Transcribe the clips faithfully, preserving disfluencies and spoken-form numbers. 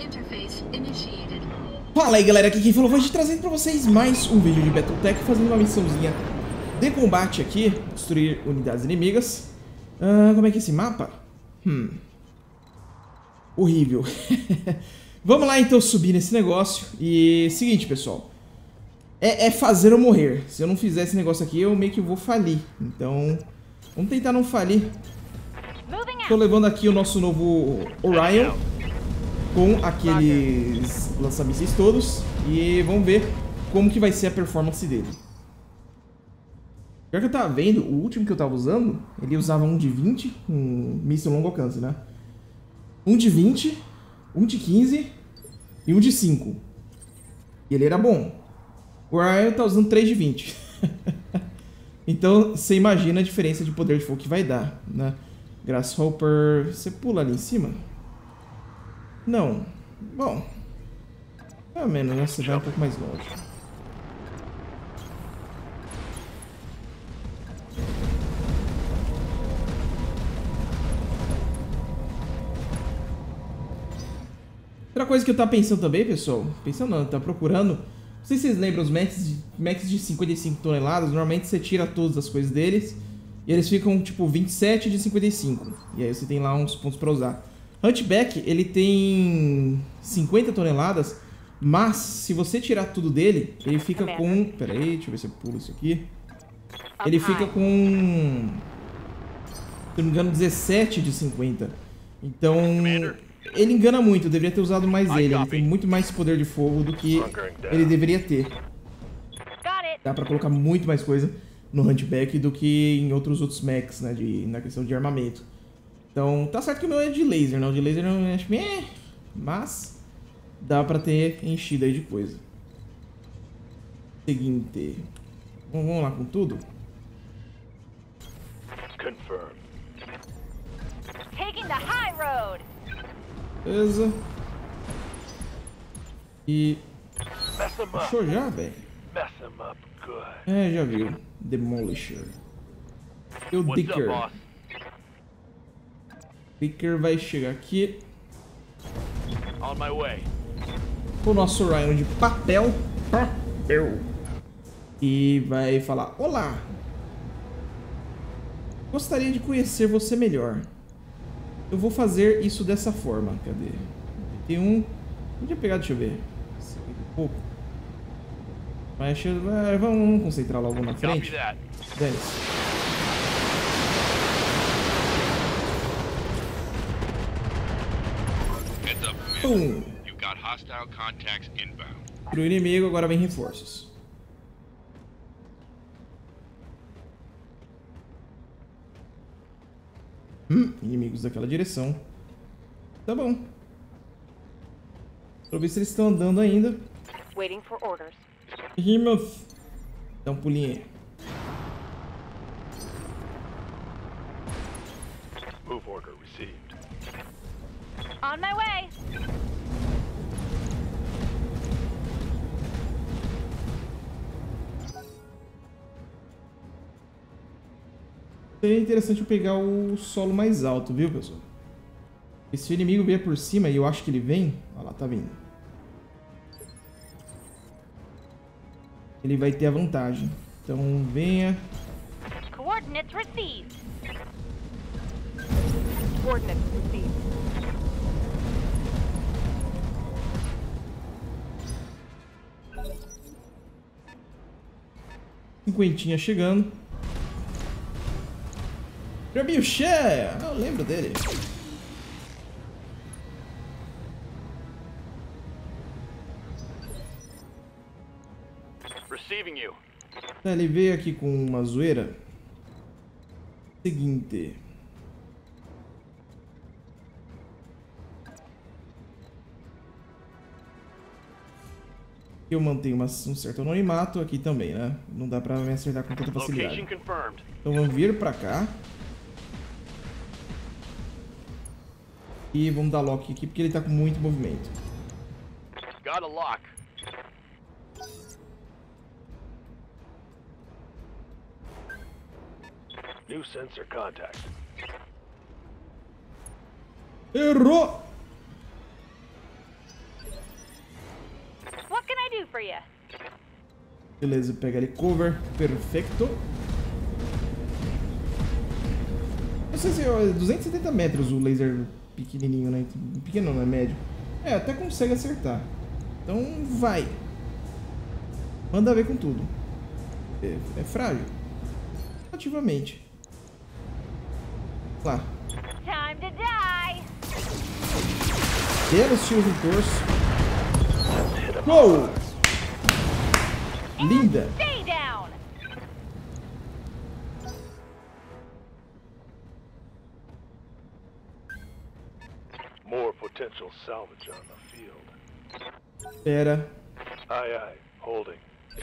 Fala aí galera, aqui quem falou foi de trazendo pra vocês mais um vídeo de Battletech, fazendo uma missãozinha de combate aqui, destruir unidades inimigas. Ah, como é que é esse mapa? Hum. Horrível. Vamos lá então subir nesse negócio. E seguinte pessoal, é, é fazer ou morrer. Se eu não fizer esse negócio aqui eu meio que vou falir. Então vamos tentar não falir. Tô levando aqui o nosso novo Orion com aqueles lança-mísseis todos. E vamos ver como que vai ser a performance dele. Já que eu tava vendo, o último que eu tava usando, ele usava um de vinte, um míssil longo alcance, né? Um de vinte, um de quinze e um de cinco. E ele era bom. O Orion tá usando três de vinte. Então você imagina a diferença de poder de fogo que vai dar, né? Grasshopper, você pula ali em cima? Não. Bom, pelo menos, né? Você vai um pouco mais longe. Outra coisa que eu tava pensando também, pessoal, pensando não, tá procurando, não sei se vocês lembram os mechs de, mechs de cinquenta e cinco toneladas, normalmente você tira todas as coisas deles e eles ficam tipo vinte e sete de cinquenta e cinco, e aí você tem lá uns pontos pra usar. Hunchback, ele tem cinquenta toneladas, mas se você tirar tudo dele, ele fica com... Pera aí, deixa eu ver se eu pulo isso aqui. Ele fica com... se não me engano, dezessete de cinquenta. Então, ele engana muito, eu deveria ter usado mais ele. Ele tem muito mais poder de fogo do que ele deveria ter. Dá pra colocar muito mais coisa no Hunchback do que em outros outros mechs, né, de, na questão de armamento. Então, tá certo que o meu é de laser, né? O de laser eu acho que é... mas dá pra ter enchido aí de coisa. Seguinte. Vamos, vamos lá com tudo? Confirm. Taking the high road. Beleza. E... achou já, velho? Mess him up good. É, já viu. Demolisher. E o What's up, Dicker. boss? Dicker vai chegar aqui On my way. com o nosso Orion de papel. Papel. E vai falar: olá. Gostaria de conhecer você melhor. Eu vou fazer isso dessa forma. Cadê? Tem um... podia pegar, deixa eu ver. Esse aqui um pouco. Mas vamos, vamos concentrar logo na frente. Dane-se. Pum. Pro inimigo, agora vem reforços. Hum, inimigos daquela direção. Tá bom. Pra ver se eles estão andando ainda. Waiting for orders. Rimuth. Dá um pulinho aí. Move order received. On my way. Seria interessante eu pegar o solo mais alto, viu, pessoal? E se o inimigo vier por cima, e eu acho que ele vem... olha lá, tá vindo. Ele vai ter a vantagem. Então, venha. Coordinates received. Coordinates received. Cinquentinha chegando. Trebuchet! Eu lembro dele. Receiving you. Ele veio aqui com uma zoeira. Seguinte. Eu mantenho uma, um certo anonimato aqui também, né? Não dá pra me acertar com tanta facilidade. Location confirmed. Então vamos vir pra cá. E vamos dar lock aqui porque ele tá com muito movimento. Got a lock. New sensor contact. Errou! ya. Beleza, pega ali cover. Perfeito. Não sei se é duzentos e setenta metros o laser pequenininho, né? Pequeno não é médio. É, até consegue acertar. Então vai. Manda ver com tudo. É, é frágil. Ativamente. Lá. Time to die. Belos tiros no torso. Uou! Linda! Stay down. More potential salvage on the field. Espera. Aye, aye. Holding.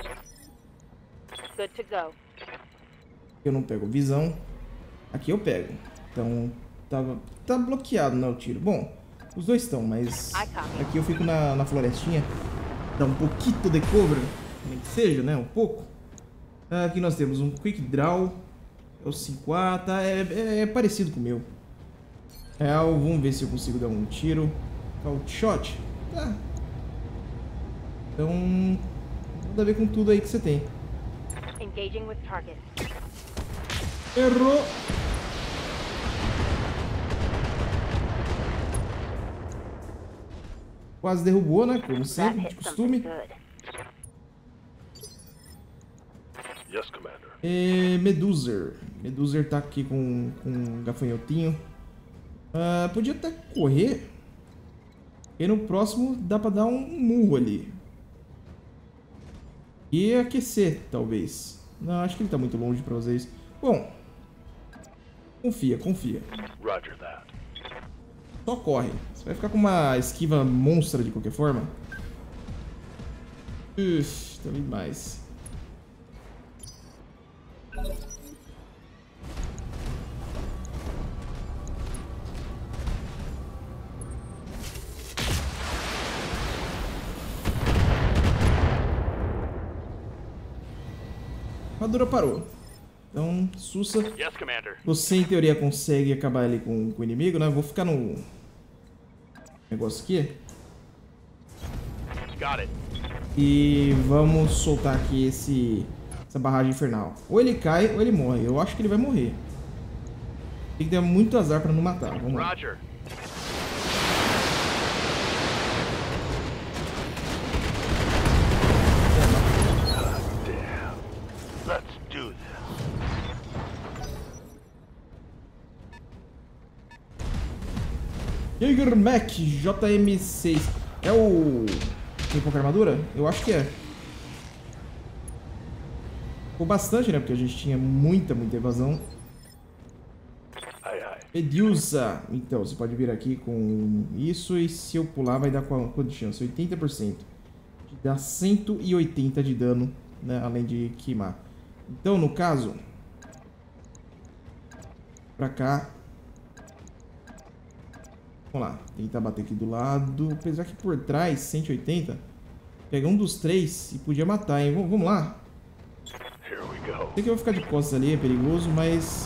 Good to go. Eu não pego visão. Aqui eu pego. Então, tava, tá bloqueado, né, o tiro. Bom, os dois estão, mas aqui eu fico na, na florestinha. Dá um pouquinho de cover, nem que seja, né, um pouco. Aqui nós temos um Quick Draw. É o cinco A, tá? É, é, é parecido com o meu. É, vamos ver se eu consigo dar um tiro. Out shot. Tá. Então, manda ver com tudo aí que você tem. Engaging with target. Errou. Quase derrubou, né? Como That sempre, de hit costume. something good. Yes, Commander. E Meduser. Meduser tá aqui com, com um gafanhotinho. Ah, podia até correr. E no próximo dá pra dar um murro ali. E aquecer, talvez. Não, acho que ele tá muito longe pra fazer isso. Bom. Confia, confia. Roger that. Só corre. Você vai ficar com uma esquiva monstra de qualquer forma. Uf, tá vindo mais. A armadura parou. Então, Sussa. Yes, Commander. Você, em teoria, consegue acabar ali com, com o inimigo, né? Vou ficar no negócio aqui. Got it. E vamos soltar aqui esse, essa barragem infernal. Ou ele cai ou ele morre. Eu acho que ele vai morrer. Tem que ter muito azar pra não matar. Vamos lá. Roger. Damn. Let's do this. Jaeger Mac J M seis. É o... Tem pouca armadura? Eu acho que é. Ficou bastante, né? Porque a gente tinha muita, muita evasão. Aye, aye. Medusa. Então, você pode vir aqui com isso. E se eu pular, vai dar quanto de chance? oitenta por cento. Dá cento e oitenta de dano, né? Além de queimar. Então, no caso... Pra cá... Vamos lá, tentar bater aqui do lado. Apesar que por trás, cento e oitenta. Pega um dos três e podia matar, hein? Vamos lá. Here we go. Sei que eu vou ficar de costas ali, é perigoso, mas...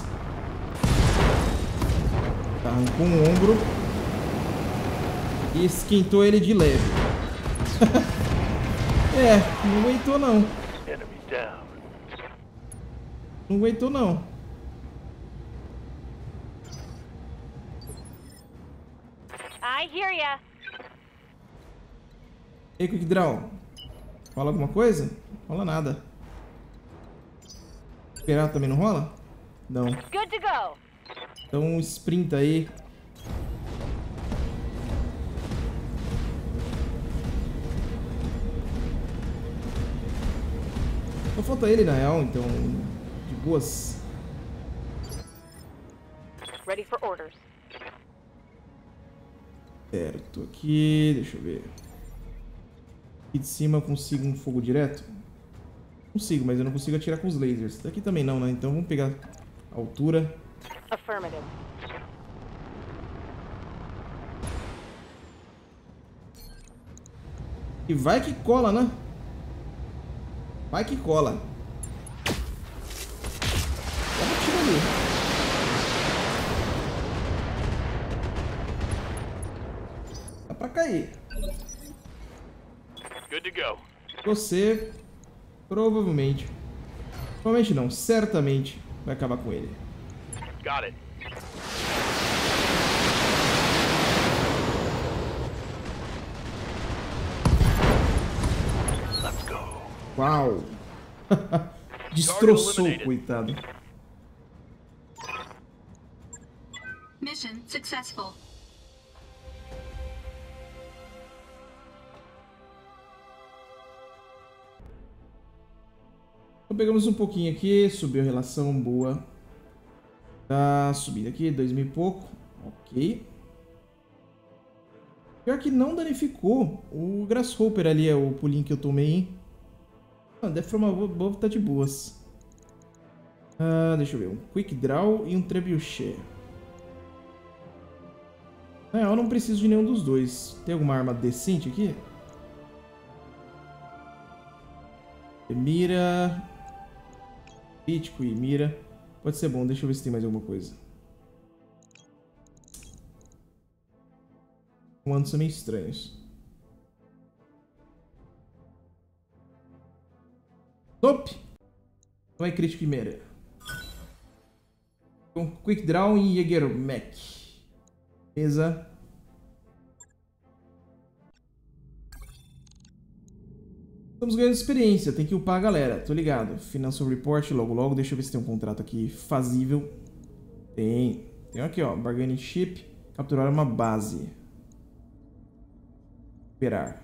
Tá, arrancou um ombro. E esquentou ele de leve. É, não aguentou não. Enemy down. Não aguentou não. I hear ya. Ei, Quick Draw. Rola alguma coisa? Rola nada. Esperar também não rola? Não. Good to go. Então sprinta aí. Só falta ele na real, então de boas. Ready for orders. Certo, aqui, deixa eu ver. Aqui de cima eu consigo um fogo direto? Consigo, mas eu não consigo atirar com os lasers. Daqui também não, né? Então vamos pegar a altura. Affirmative. E vai que cola, né? Vai que cola. Dá um tiro ali. Dá pra cair. Good to go. Você provavelmente, provavelmente não, certamente vai acabar com ele. Got it. Let's go. Uau! Destroçou, coitado. Mission successful. Então pegamos um pouquinho aqui, subiu a relação, boa. Tá subindo aqui, dois mil e pouco. Ok. Pior que não danificou o Grasshopper ali, é o pulinho que eu tomei. Ah, Death from Above tá de boas. Ah, deixa eu ver, um Quick Draw e um Trebuchet. É, eu não preciso de nenhum dos dois. Tem alguma arma decente aqui? Mira... Crítico e mira. Pode ser bom, deixa eu ver se tem mais alguma coisa. Comandos são meio estranhos. Nope! Vai crítico e mira. Um Quick Draw e Jäger Mech. Beleza. Estamos ganhando experiência, tem que upar a galera, tô ligado. Financial Report, logo logo, deixa eu ver se tem um contrato aqui fazível. Tem. Tem aqui, ó, Bargaining Ship, capturar uma base. Esperar.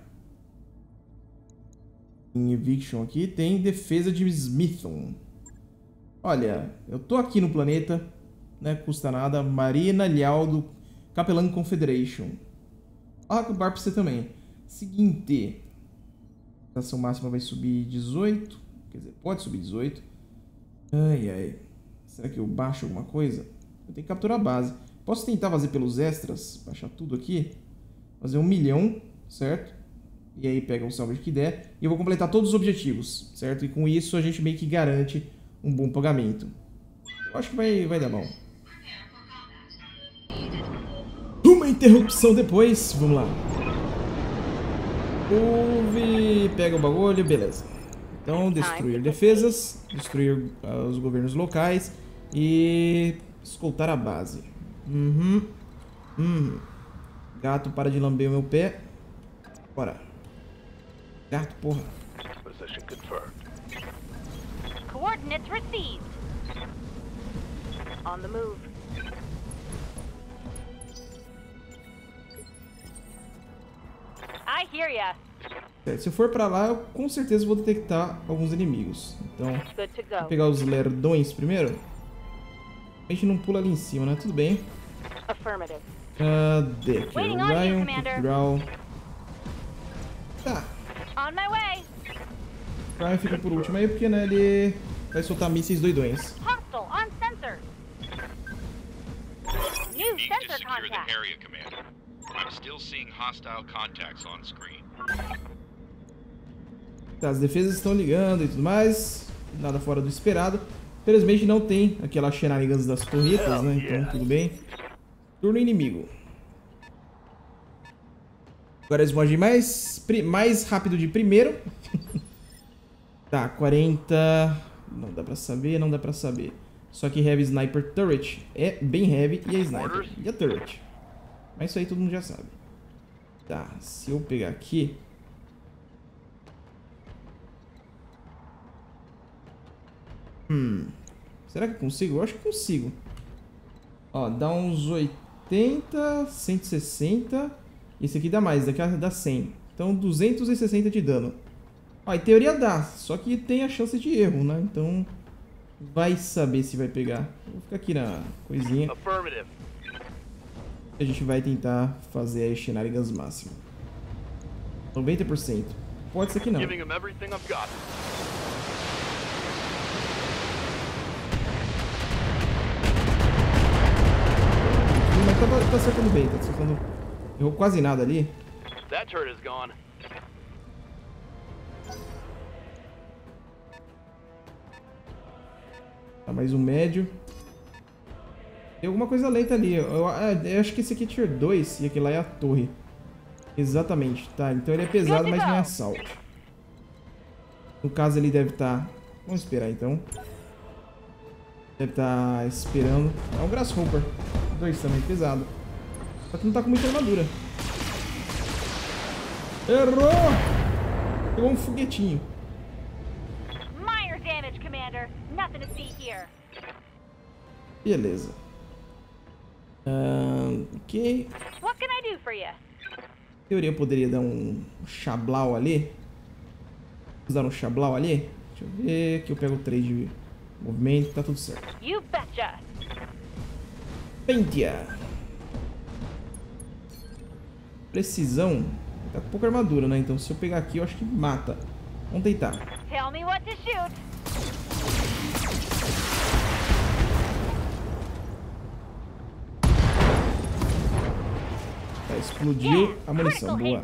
Em Eviction aqui, tem defesa de Smithon. Olha, eu tô aqui no planeta, né, custa nada. Marina Lialdo, Capelã Confederation. Ah, o bar pra você também. Seguinte... A ação máxima vai subir dezoito. Quer dizer, pode subir dezoito. Ai, ai. Será que eu baixo alguma coisa? Eu tenho que capturar a base. Posso tentar fazer pelos extras. Baixar tudo aqui. Fazer um milhão, certo? E aí pega o salvage que der. E eu vou completar todos os objetivos, certo? E com isso a gente meio que garante um bom pagamento. Eu acho que vai, vai dar bom. Uma interrupção depois. Vamos lá. Ouve, pega o bagulho, beleza. Então, destruir defesas, destruir uh, os governos locais e escoltar a base. Uhum. Uhum. Gato, para de lamber o meu pé. Bora. Gato, porra. Position confirmed. Coordinates received. On the move. I hear ya. É, se eu for pra lá, eu com certeza vou detectar alguns inimigos. Então, Good to vou go. pegar os lerdões primeiro. A gente não pula ali em cima, né? Tudo bem. Affirmative. Cadê aqui? Waiting on you, Orion, Commander. Quick Draw. Tá. On my way. Orion fica por último aí, porque né, ele vai soltar mísseis doidões. Hostile on sensor. New Need to sensor secure the contact. area, Commander. I'm still seeing hostile contacts on screen. Tá, as defesas estão ligando e tudo mais. Nada fora do esperado. Infelizmente não tem aquela shenanigans das torretas, né? Então tudo bem. Turno inimigo. Agora eles vão agir mais, mais rápido de primeiro. Tá, quarenta... Não dá pra saber, não dá pra saber. Só que Heavy Sniper Turret é bem heavy e é Sniper. E a Turret. Mas isso aí todo mundo já sabe. Tá, se eu pegar aqui... Hum... Será que eu consigo? Eu acho que consigo. Ó, dá uns oitenta, cento e sessenta... Esse aqui dá mais, daqui dá cem. Então duzentos e sessenta de dano. Ó, em teoria dá, só que tem a chance de erro, né? Então... Vai saber se vai pegar. Vou ficar aqui na coisinha. Affirmative. A gente vai tentar fazer a shenanigans máximo. noventa por cento. Pode ser que não. Giving him everything I've got. Mas tá, tá acertando bem, tá acertando... Errou quase nada ali. That turret is gone. Tá, mais um médio. Tem alguma coisa lenta ali. Eu, eu, eu acho que esse aqui é tier dois e aquele lá é a torre. Exatamente. Tá, então ele é pesado, mas não é assalto. No caso, ele deve estar... Vamos esperar, então. Deve estar esperando. É um Grasshopper. Dois também, pesado. Só que não tá com muita armadura. Errou! Pegou um foguetinho. Minor damage, Commander. Nothing to see here. Beleza. Uh, ok. What can I do for you? Em teoria eu poderia dar um Chablau ali. Usar um Chablau ali. Deixa eu ver. Aqui eu pego três de movimento. Tá tudo certo. You betcha. Pentia. Precisão. Tá com pouca armadura, né? Então se eu pegar aqui eu acho que mata. Vamos tentar. Tell me what to shoot. Tá, explodiu a munição. Boa.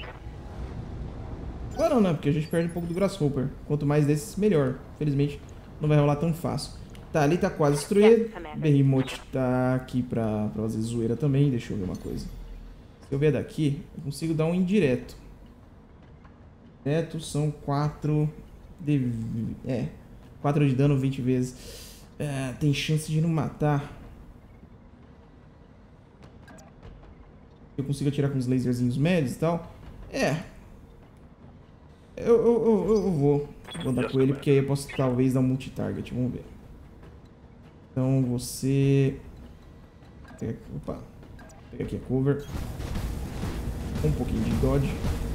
Agora não, né? Porque a gente perde um pouco do Grasshopper. Quanto mais desses, melhor. Infelizmente, não vai rolar tão fácil. Tá, ali tá quase destruído. Behemoth tá aqui pra, pra fazer zoeira também. Deixa eu ver uma coisa. Se eu vier daqui, eu consigo dar um indireto. Direto são quatro de... É, quatro de dano vinte vezes. É, tem chance de não matar. Eu consigo atirar com os laserzinhos médios e tal. É. Eu, eu, eu, eu vou. Vou andar com ele, porque aí eu posso talvez dar um multi-target. Vamos ver. Então você... Pega... Opa. Pega aqui a cover. Um pouquinho de dodge.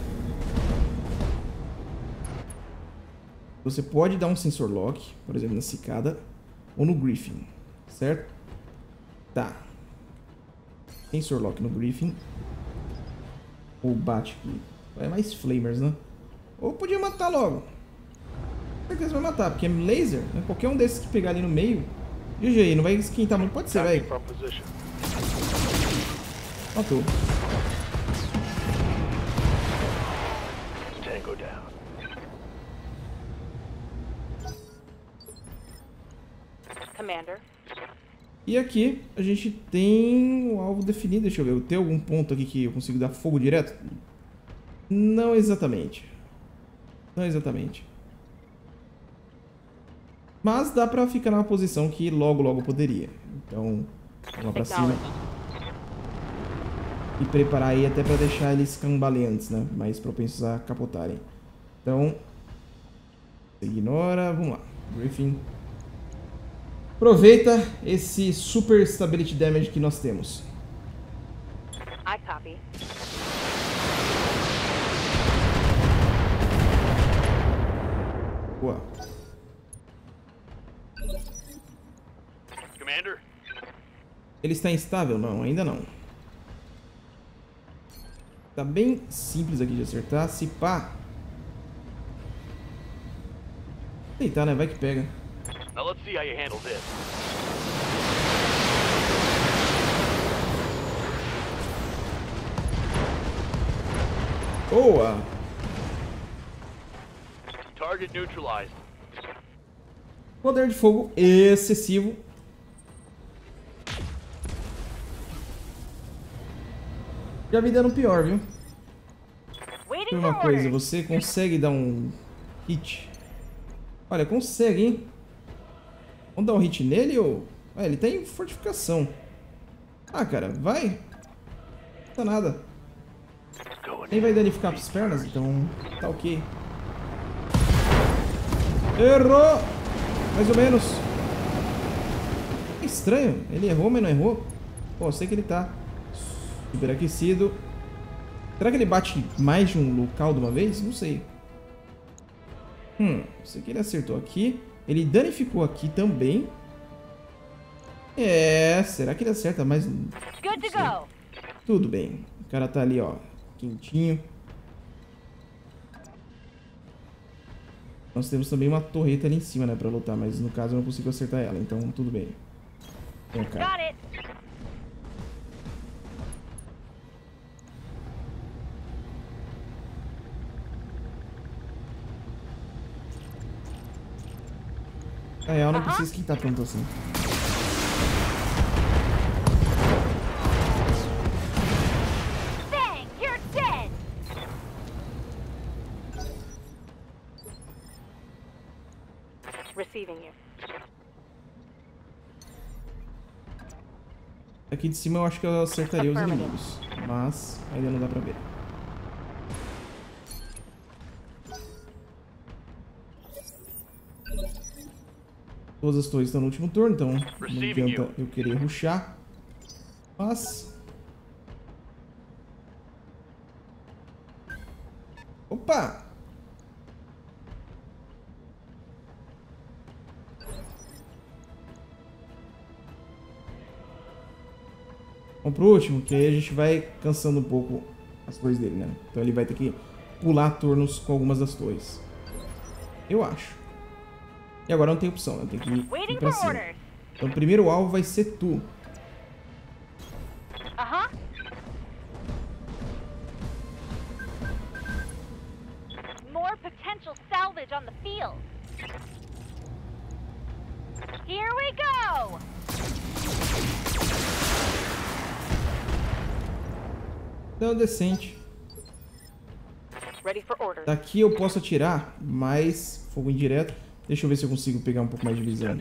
Você pode dar um sensor lock, por exemplo, na cicada ou no Griffin, certo? Tá. Sensor lock no Griffin. Ou bate aqui. É mais flamers, né? Ou podia matar logo. Com certeza vai matar, porque é laser, né? Qualquer um desses que pegar ali no meio. G G aí, não vai esquentar muito. Pode ser, velho. Matou. Tango down. Commander. E aqui a gente tem um alvo definido. Deixa eu ver, tem algum ponto aqui que eu consigo dar fogo direto? Não exatamente. Não exatamente. Mas dá pra ficar numa posição que logo, logo poderia. Então, vamos lá pra cima. E preparar aí até pra deixar eles cambaleantes, né? Mais propensos a capotarem. Então, ignora. Vamos lá. Griffin. Aproveita esse super stability damage que nós temos. I copy. Boa. Commander? Ele está instável? Não, ainda não. Tá bem simples aqui de acertar. Se pá. Deitar, né? Vai que pega. Now let's see how you handle this. Boa! Target neutralized. Poder de fogo excessivo. Já vi dando pior, viu? Waiting Uma for coisa, orders. você consegue dar um hit? Olha, consegue, hein? Vamos dar um hit nele ou... Ah, ele tem fortificação. Ah, cara, vai. Não tá nada. Nem vai danificar as pernas, então tá ok. Errou! Mais ou menos. É estranho. Ele errou, mas não errou. Pô, eu sei que ele tá superaquecido. Será que ele bate mais de um local de uma vez? Não sei. Hum, sei que ele acertou aqui. Ele danificou aqui também. É, será que ele acerta mais? Good to go. Tudo bem. O cara tá ali, ó, quentinho. Nós temos também uma torreta ali em cima, né, pra lutar, mas no caso eu não consigo acertar ela, então tudo bem. Vem cá. Got it. Na real, não Aham. precisa esquentar tanto assim. Bang! You're dead. Receiving you. Aqui de cima eu acho que eu acertaria os inimigos, mas ainda não dá pra ver. Todas as torres estão no último turno, então não adianta eu querer rushar. Mas... Opa! Vamos pro último, que aí a gente vai cansando um pouco as torres dele, né? Então ele vai ter que pular turnos com algumas das torres. Eu acho. E agora não tem opção, né? Tem que ir, ir pra cima. Então o primeiro alvo vai ser tu. Aham. More potential salvage on the field. Here we go. Então decente. Ready for orders. Daqui eu posso atirar, mas fogo indireto. Deixa eu ver se eu consigo pegar um pouco mais de visão.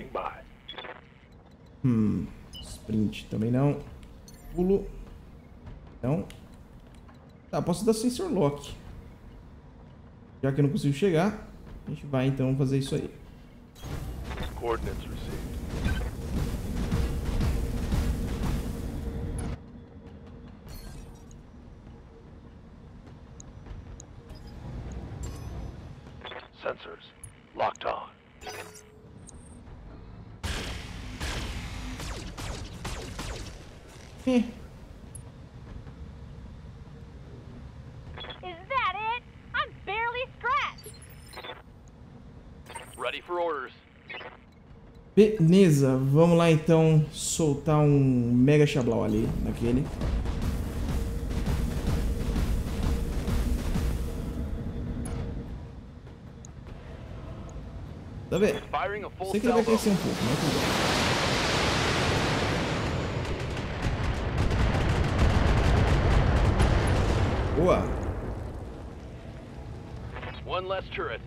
Hum, sprint também não. Pulo. Não. Tá, posso dar sensor lock. Já que eu não consigo chegar, a gente vai então fazer isso aí. Coordinates received. Sensors locked on. É. Is that it? I'm barely scratched. Ready for orders. Beleza, vamos lá então soltar um Mega Xablau ali, naquele. Tá vendo? Firing a full Sei que ele vai salvo. crescer um pouco, mas tudo bem. Boa! One less turret.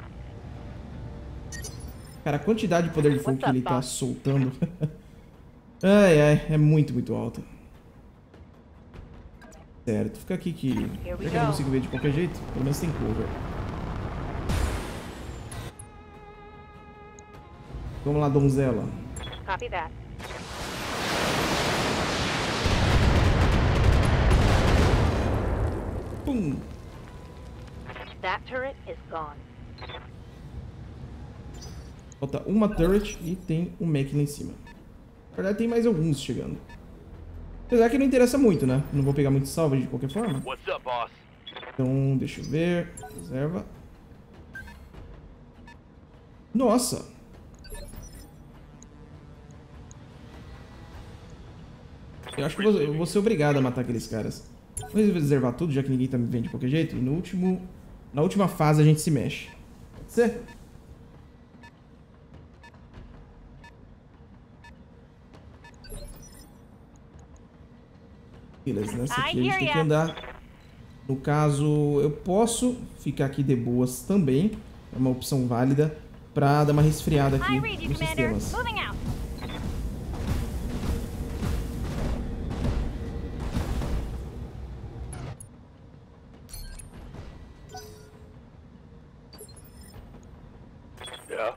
Cara, a quantidade de poder de fogo What's que ele up, tá boss? soltando. Ai, ai, é muito, muito alta. Certo, fica aqui que... Já we que eu não go. consigo ver de qualquer jeito, pelo menos tem cover. Vamos lá, donzela. Copy that. Pum! That turret is gone. Falta uma turret e tem um mech lá em cima. Na verdade, tem mais alguns chegando. Apesar que não interessa muito, né? Não vou pegar muito salva de qualquer forma. What's up, boss? Então, deixa eu ver. Reserva. Nossa! Eu acho que eu vou, eu vou ser obrigado a matar aqueles caras. Vou reservar tudo, já que ninguém tá me vendo de qualquer jeito. E no último... Na última fase a gente se mexe. Pode ser? Beleza, nessa aqui a gente tem que andar. No caso, eu posso ficar aqui de boas também. É uma opção válida pra dar uma resfriada aqui I read you, nos Commander. sistemas. Moving out. Yeah.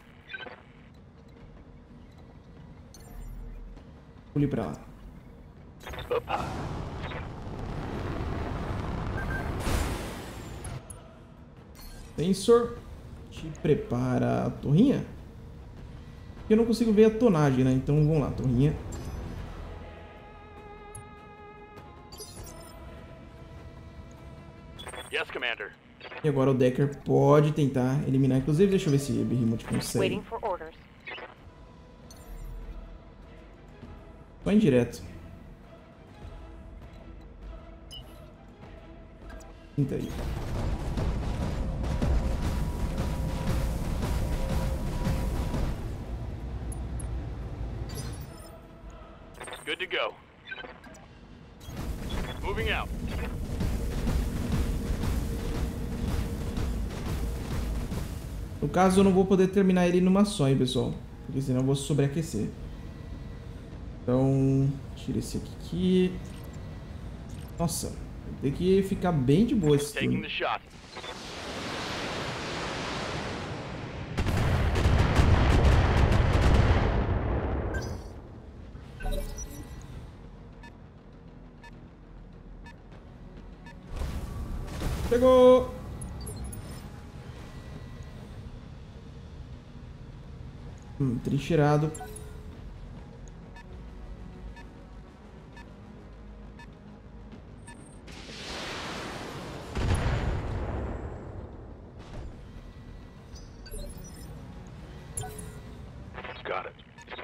Pule pra lá. Opa. Sensor. Te prepara a torrinha. Eu não consigo ver a tonagem, né? Então vamos lá, torrinha. Yes, Commander. E agora o Decker pode tentar eliminar. Inclusive, deixa eu ver se o Behemoth consegue. Waiting for orders. Só indireto. Tenta aí. Good to go. Moving out. No caso, eu não vou poder terminar ele numa só, hein, pessoal. Porque senão eu vou sobreaquecer. Então, tira esse aqui. Nossa, tem que ficar bem de boa esse Taking turno. the shot. Chegou! Hum, trincheirado. Got it.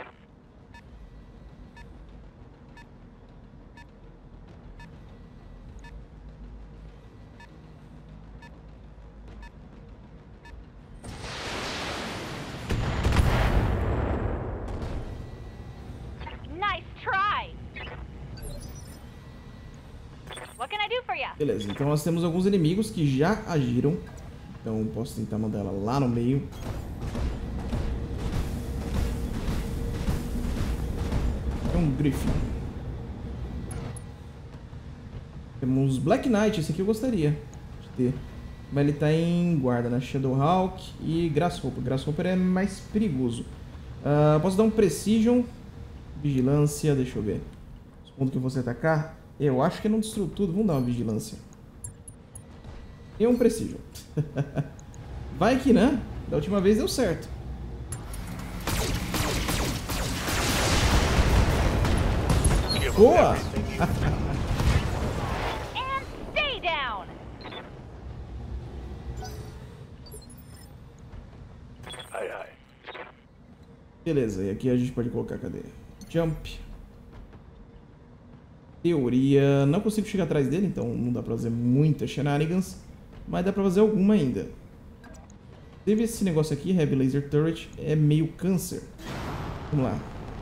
Nice try. What can I do for you? Beleza, então nós temos alguns inimigos que já agiram. Então posso tentar mandar ela lá no meio. É um Griffin. Temos Black Knight, esse aqui eu gostaria de ter. Mas ele tá em guarda, né? Shadowhawk e Grasshopper. Grasshopper é mais perigoso. Uh, posso dar um Precision. Vigilância, deixa eu ver. Os pontos que eu vou atacar. Eu acho que não destruiu tudo. Vamos dar uma vigilância. E um Precision. Vai que, né? Da última vez deu certo. Boa! And stay down. Aye, aye. Beleza, e aqui a gente pode colocar, cadê? Jump. Teoria, não consigo chegar atrás dele, então não dá pra fazer muitas shenanigans, mas dá pra fazer alguma ainda. Teve esse negócio aqui, Heavy Laser Turret, é meio câncer. Vamos lá.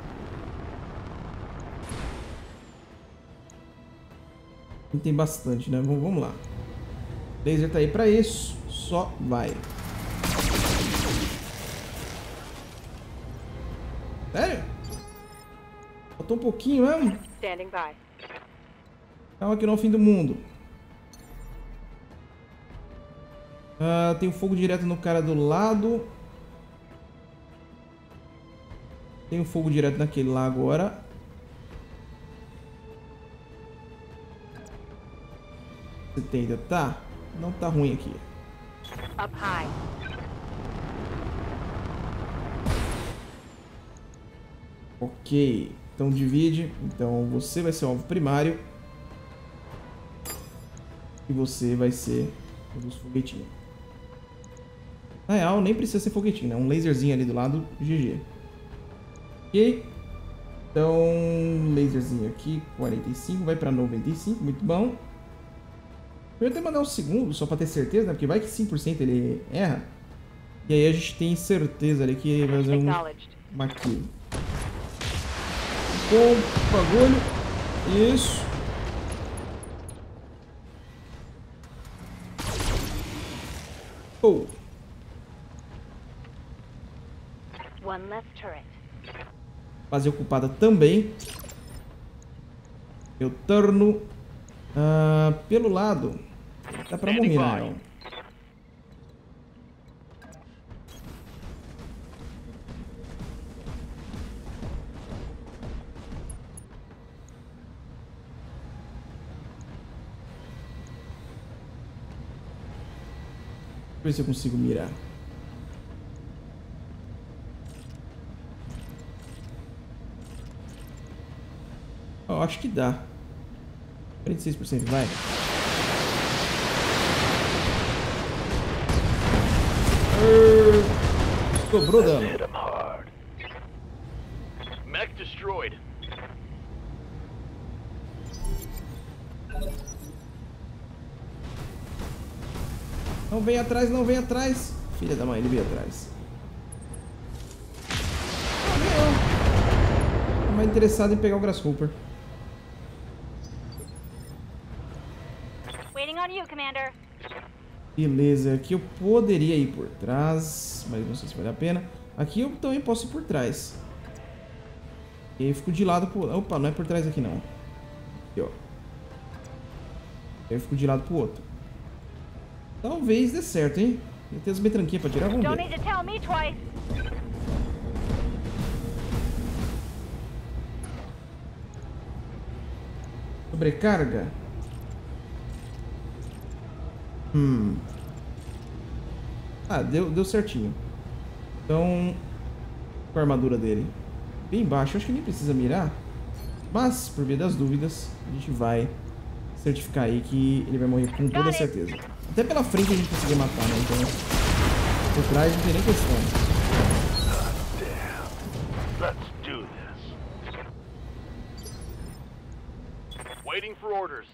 Tem bastante, né? Vamos, vamos lá. Laser tá aí pra isso, só vai. Sério? Faltou um pouquinho mesmo? Standing by. Calma que não é o fim do mundo. Ah, tem o fogo direto no cara do lado. Tem o fogo direto naquele lá agora. setenta, tá? Não tá ruim aqui. Up high. Ok. Então divide. Então você vai ser o alvo primário. E você vai ser um dos foguetinhos. Na real, nem precisa ser foguetinho, né? Um laserzinho ali do lado, G G. Ok. Então, laserzinho aqui, quarenta e cinco, vai pra noventa e cinco, muito bom. Eu ia até mandar um segundo, só pra ter certeza, né? Porque vai que cem por cento ele erra. E aí a gente tem certeza ali que vai fazer um, uma kill. Com o bagulho. Isso. Oh. One left turret. Fase ocupada também. Meu turno. Ah, pelo lado. Dá pra morrer, não. Deixa eu ver se eu consigo mirar. Oh, acho que dá. quarenta e seis por cento, vai. Uh, sobrou dano. Hit him hard. Mech destroyed. Não vem atrás, não vem atrás. Filha da mãe, ele veio atrás. Ah, não. Tô mais interessado em pegar o Grasshopper. Waiting on you, Commander. Beleza, aqui eu poderia ir por trás, mas não sei se vale a pena. Aqui eu também posso ir por trás. E aí eu fico de lado pro... Opa, não é por trás aqui não. Aqui, ó. Aí eu fico de lado pro outro. Talvez dê certo, hein? Tem as metranquinhas pra tirar, vamos Don't ver. need to tell me twice. Sobrecarga? Hum. Ah, deu, deu certinho. Então, com a armadura dele bem baixa, acho que nem precisa mirar. Mas, por via das dúvidas, a gente vai certificar aí que ele vai morrer com toda certeza. Até pela frente a gente conseguir matar, né? Então, por trás não tem nem questão. Let's do this. Waiting for orders.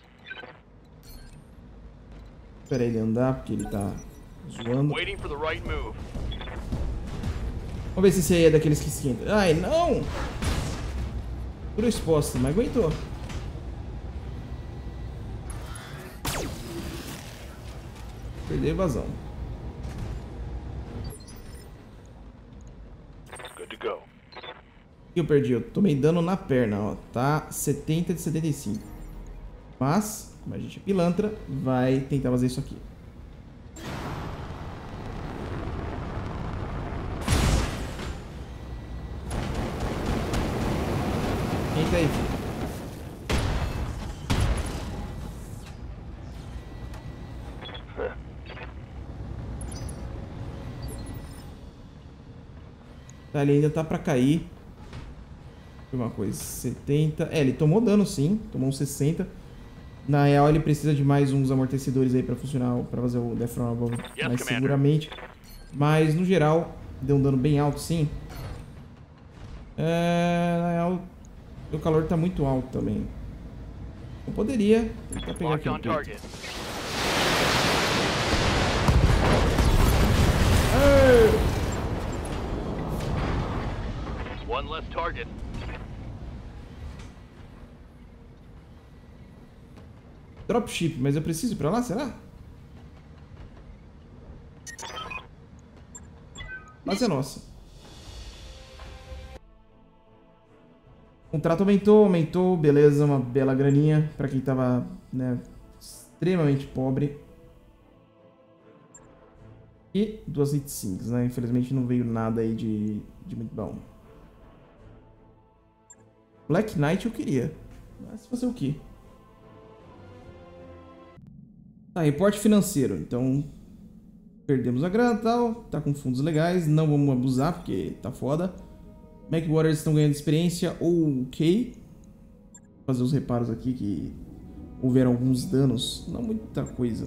Espera ele andar, porque ele tá zoando. Waiting for the right move. Vamos ver se esse aí é daqueles que esquentam. Ai, não! Tudo exposto, mas aguentou. Perdeu a evasão. Good to go. O que eu perdi? Eu tomei dano na perna, ó. Tá setenta de setenta e cinco. Mas, como a gente é pilantra, vai tentar fazer isso aqui. Tenta aí, filho. Tá, ele ainda tá pra cair. Uma coisa, setenta. É, ele tomou dano sim, tomou uns sessenta. Na real, ele precisa de mais uns amortecedores aí pra funcionar, pra fazer o Death from Above Yes, mais Commander. seguramente. Mas, no geral, deu um dano bem alto sim. É, na real, o calor tá muito alto também. Eu poderia tentar pegar Locked aqui no on peito. target. Ei! One less target. Dropship, mas eu preciso ir pra lá, será? Mas é nossa. O contrato aumentou, aumentou, beleza, uma bela graninha pra quem tava, né, extremamente pobre. E duas hit sinks, né? Infelizmente não veio nada aí de, de muito bom. Black Knight eu queria, mas fazer o quê? Tá, reporte financeiro, então perdemos a grana e tal, tá com fundos legais, não vamos abusar porque tá foda. Mac Waters estão ganhando experiência, ok. Vou fazer os reparos aqui que houveram alguns danos, não muita coisa.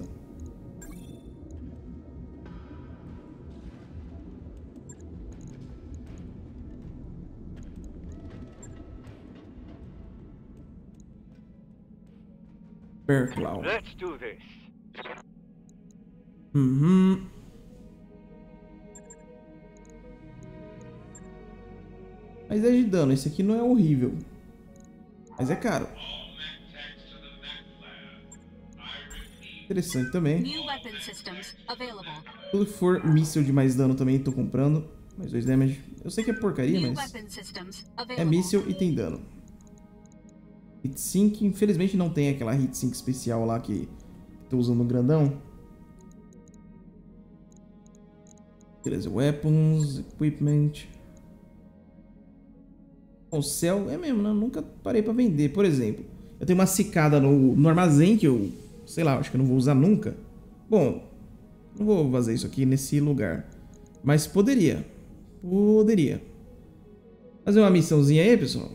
Perclaw. Let's do this. Uhum. Mas é de dano, esse aqui não é horrível. Mas é caro. Interessante também. New weapon systems available. Tudo que for míssil de mais dano também tô comprando. Mais dois damage. Eu sei que é porcaria, New mas weapon systems é available. míssil e tem dano. Hit sync, infelizmente não tem aquela hit sync especial lá que tô usando no grandão. Beleza, weapons, equipment. O céu é mesmo, né? Eu nunca parei pra vender. Por exemplo, eu tenho uma cicada no, no armazém que eu, sei lá, acho que eu não vou usar nunca. Bom, não vou fazer isso aqui nesse lugar. Mas poderia. Poderia. Fazer uma missãozinha aí, pessoal.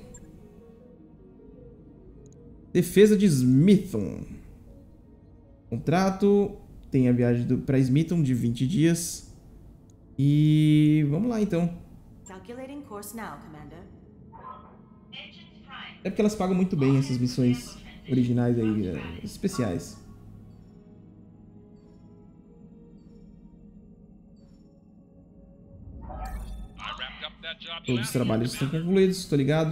Defesa de Smithton. Contrato. Tem a viagem do, pra Smithton de vinte dias. E vamos lá então. Calculating course now, Commander. É porque elas pagam muito bem essas missões originais aí, é, especiais. I wrapped up that job Todos os last trabalhos year, estão concluídos, tô ligado.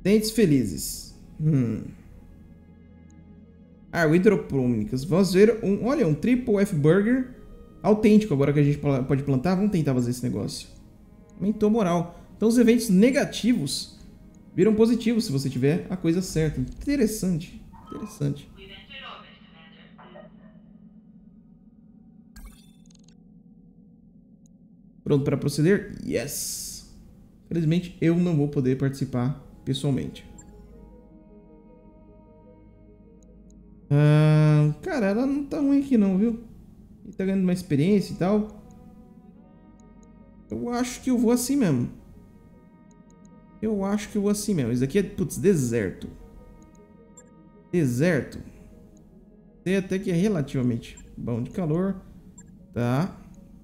Dentes felizes. Hum. Ah, o hidropônicas. Vamos ver um... Olha, um Triple F Burger autêntico agora que a gente pode plantar. Vamos tentar fazer esse negócio. Aumentou moral. Então os eventos negativos viram positivos se você tiver a coisa certa. Interessante. Interessante. Pronto para proceder? Yes! Infelizmente eu não vou poder participar pessoalmente. Ah, cara, ela não tá ruim aqui não, viu? Ele tá ganhando uma experiência e tal. Eu acho que eu vou assim mesmo. Eu acho que eu vou assim mesmo. Isso aqui é, putz, deserto. Deserto. Tem até que é relativamente bom de calor. Tá.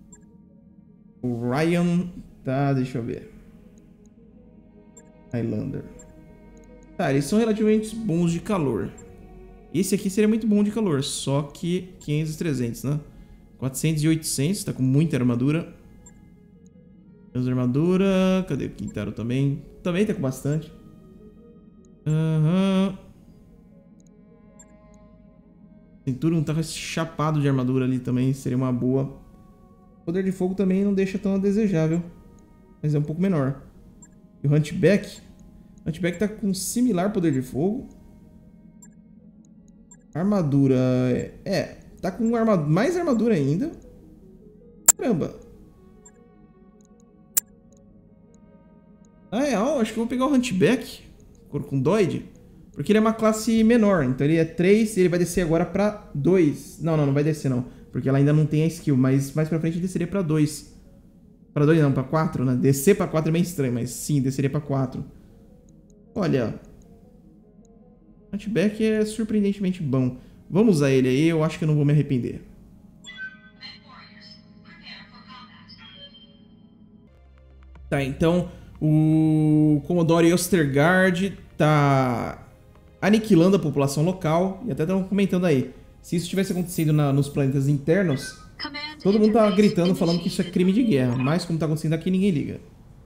O Ryan... Tá, deixa eu ver. Highlander. Tá, eles são relativamente bons de calor. Esse aqui seria muito bom de calor, só que quinhentos e trezentos, né? quatrocentos e oitocentos, tá com muita armadura. Menos armadura... Cadê o Quintaro também? Também tá com bastante. Aham... Uhum. Cintura não tá chapado de armadura ali também, seria uma boa. Poder de fogo também não deixa tão a desejável, mas é um pouco menor. E o Hunchback? O Hunchback tá com similar poder de fogo. Armadura... É, tá com armadura, mais armadura ainda. Caramba. Na real, acho que eu vou pegar o Hunchback com Doid, porque ele é uma classe menor. Então ele é três e ele vai descer agora pra dois. Não, não, não vai descer não, porque ela ainda não tem a skill, mas mais pra frente ele desceria pra dois. Pra dois não, pra quatro, né? Descer pra quatro é meio estranho, mas sim, desceria pra quatro. Olha... Hunchback é surpreendentemente bom. Vamos usar ele aí, eu acho que eu não vou me arrepender. Tá, então o Commodore Ostergaard tá aniquilando a população local. E até estão comentando aí, se isso tivesse acontecido na, nos planetas internos, todo mundo tá gritando, falando que isso é crime de guerra. Mas como tá acontecendo aqui, ninguém liga.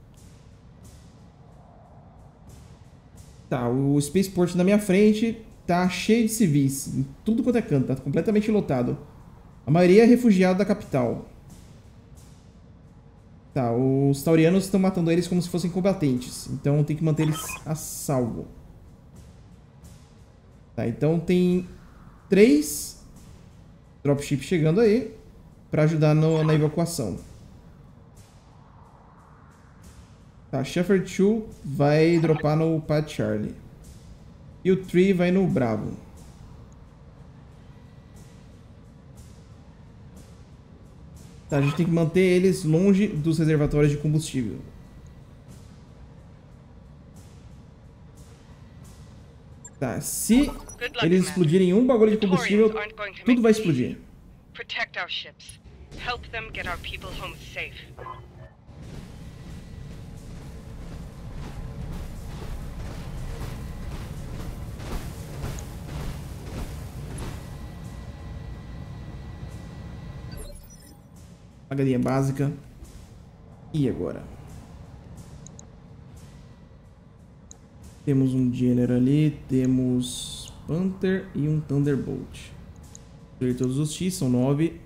Tá, o Spaceport na minha frente tá cheio de civis, em tudo quanto é canto, tá completamente lotado. A maioria é refugiado da capital. Tá, os taurianos estão matando eles como se fossem combatentes, então tem que manter eles a salvo. Tá, então tem três dropships chegando aí pra ajudar no, na evacuação. Tá, Shepherd dois vai dropar no Pat Charlie. E o três vai no Bravo. Tá, a gente tem que manter eles longe dos reservatórios de combustível. Tá, se eles explodirem um bagulho de combustível, tudo vai explodir. Protect our ships. Help them get our people home safe. Pagadinha básica. E agora? Temos um General ali, temos Panther e um Thunderbolt. Destruir todos os X, são nove.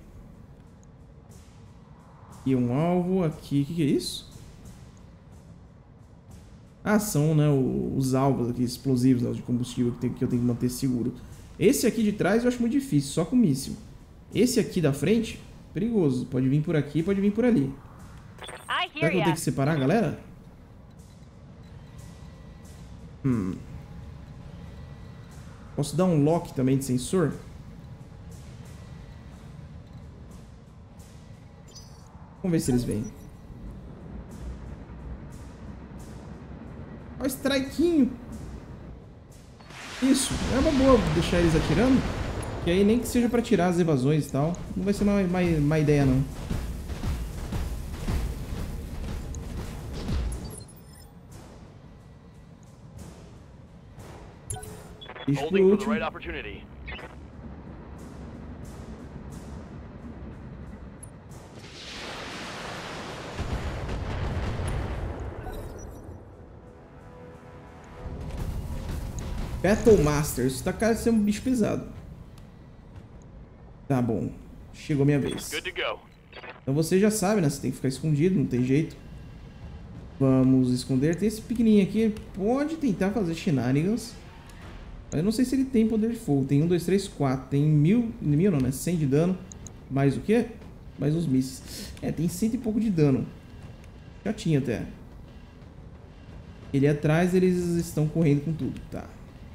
E um alvo aqui, o que, que é isso? Ah, são, né, os alvos aqui, explosivos, né, de combustível que, tem, que eu tenho que manter seguro. Esse aqui de trás eu acho muito difícil, só com míssil. Esse aqui da frente... perigoso. Pode vir por aqui, pode vir por ali. Será que eu tenho que separar a galera? Hum. Posso dar um lock também de sensor? Vamos ver se eles vêm. Olha o strikezinho. Isso. É uma boa deixar eles atirando. Que aí nem que seja pra tirar as evasões e tal. Não vai ser uma, uma, uma ideia não. Isso por último. Battle Master. Isso tá cara de ser um bicho pesado. Tá bom. Chegou a minha vez. Good to go. Então você já sabe, né? Você tem que ficar escondido, não tem jeito. Vamos esconder. Tem esse pequenininho aqui. Ele pode tentar fazer shenanigans. Mas eu não sei se ele tem poder de fogo. Tem um, dois, três, quatro. Tem mil... Mil não, né? cem de dano. Mais o quê? Mais os mísseis. É, tem cento e pouco de dano. Já tinha até. Ele atrás, eles estão correndo com tudo. Tá.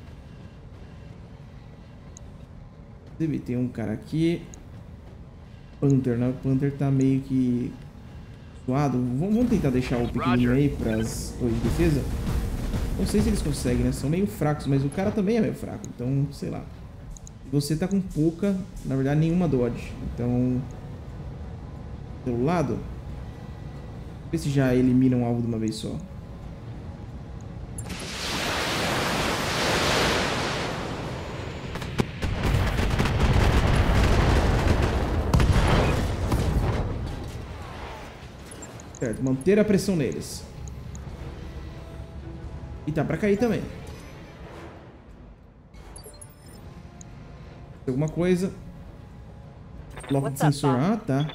Deve ter um cara aqui. Panther, né? O Panther tá meio que suado. Vamos tentar deixar o pequenininho aí para as torres de defesa. Não sei se eles conseguem, né? São meio fracos, mas o cara também é meio fraco. Então, sei lá. Você tá com pouca, na verdade, nenhuma dodge. Então, pelo lado, ver se já elimina um alvo de uma vez só. Certo, manter a pressão neles. E tá pra cair também. Alguma coisa. Bloco de sensor. Ah, tá.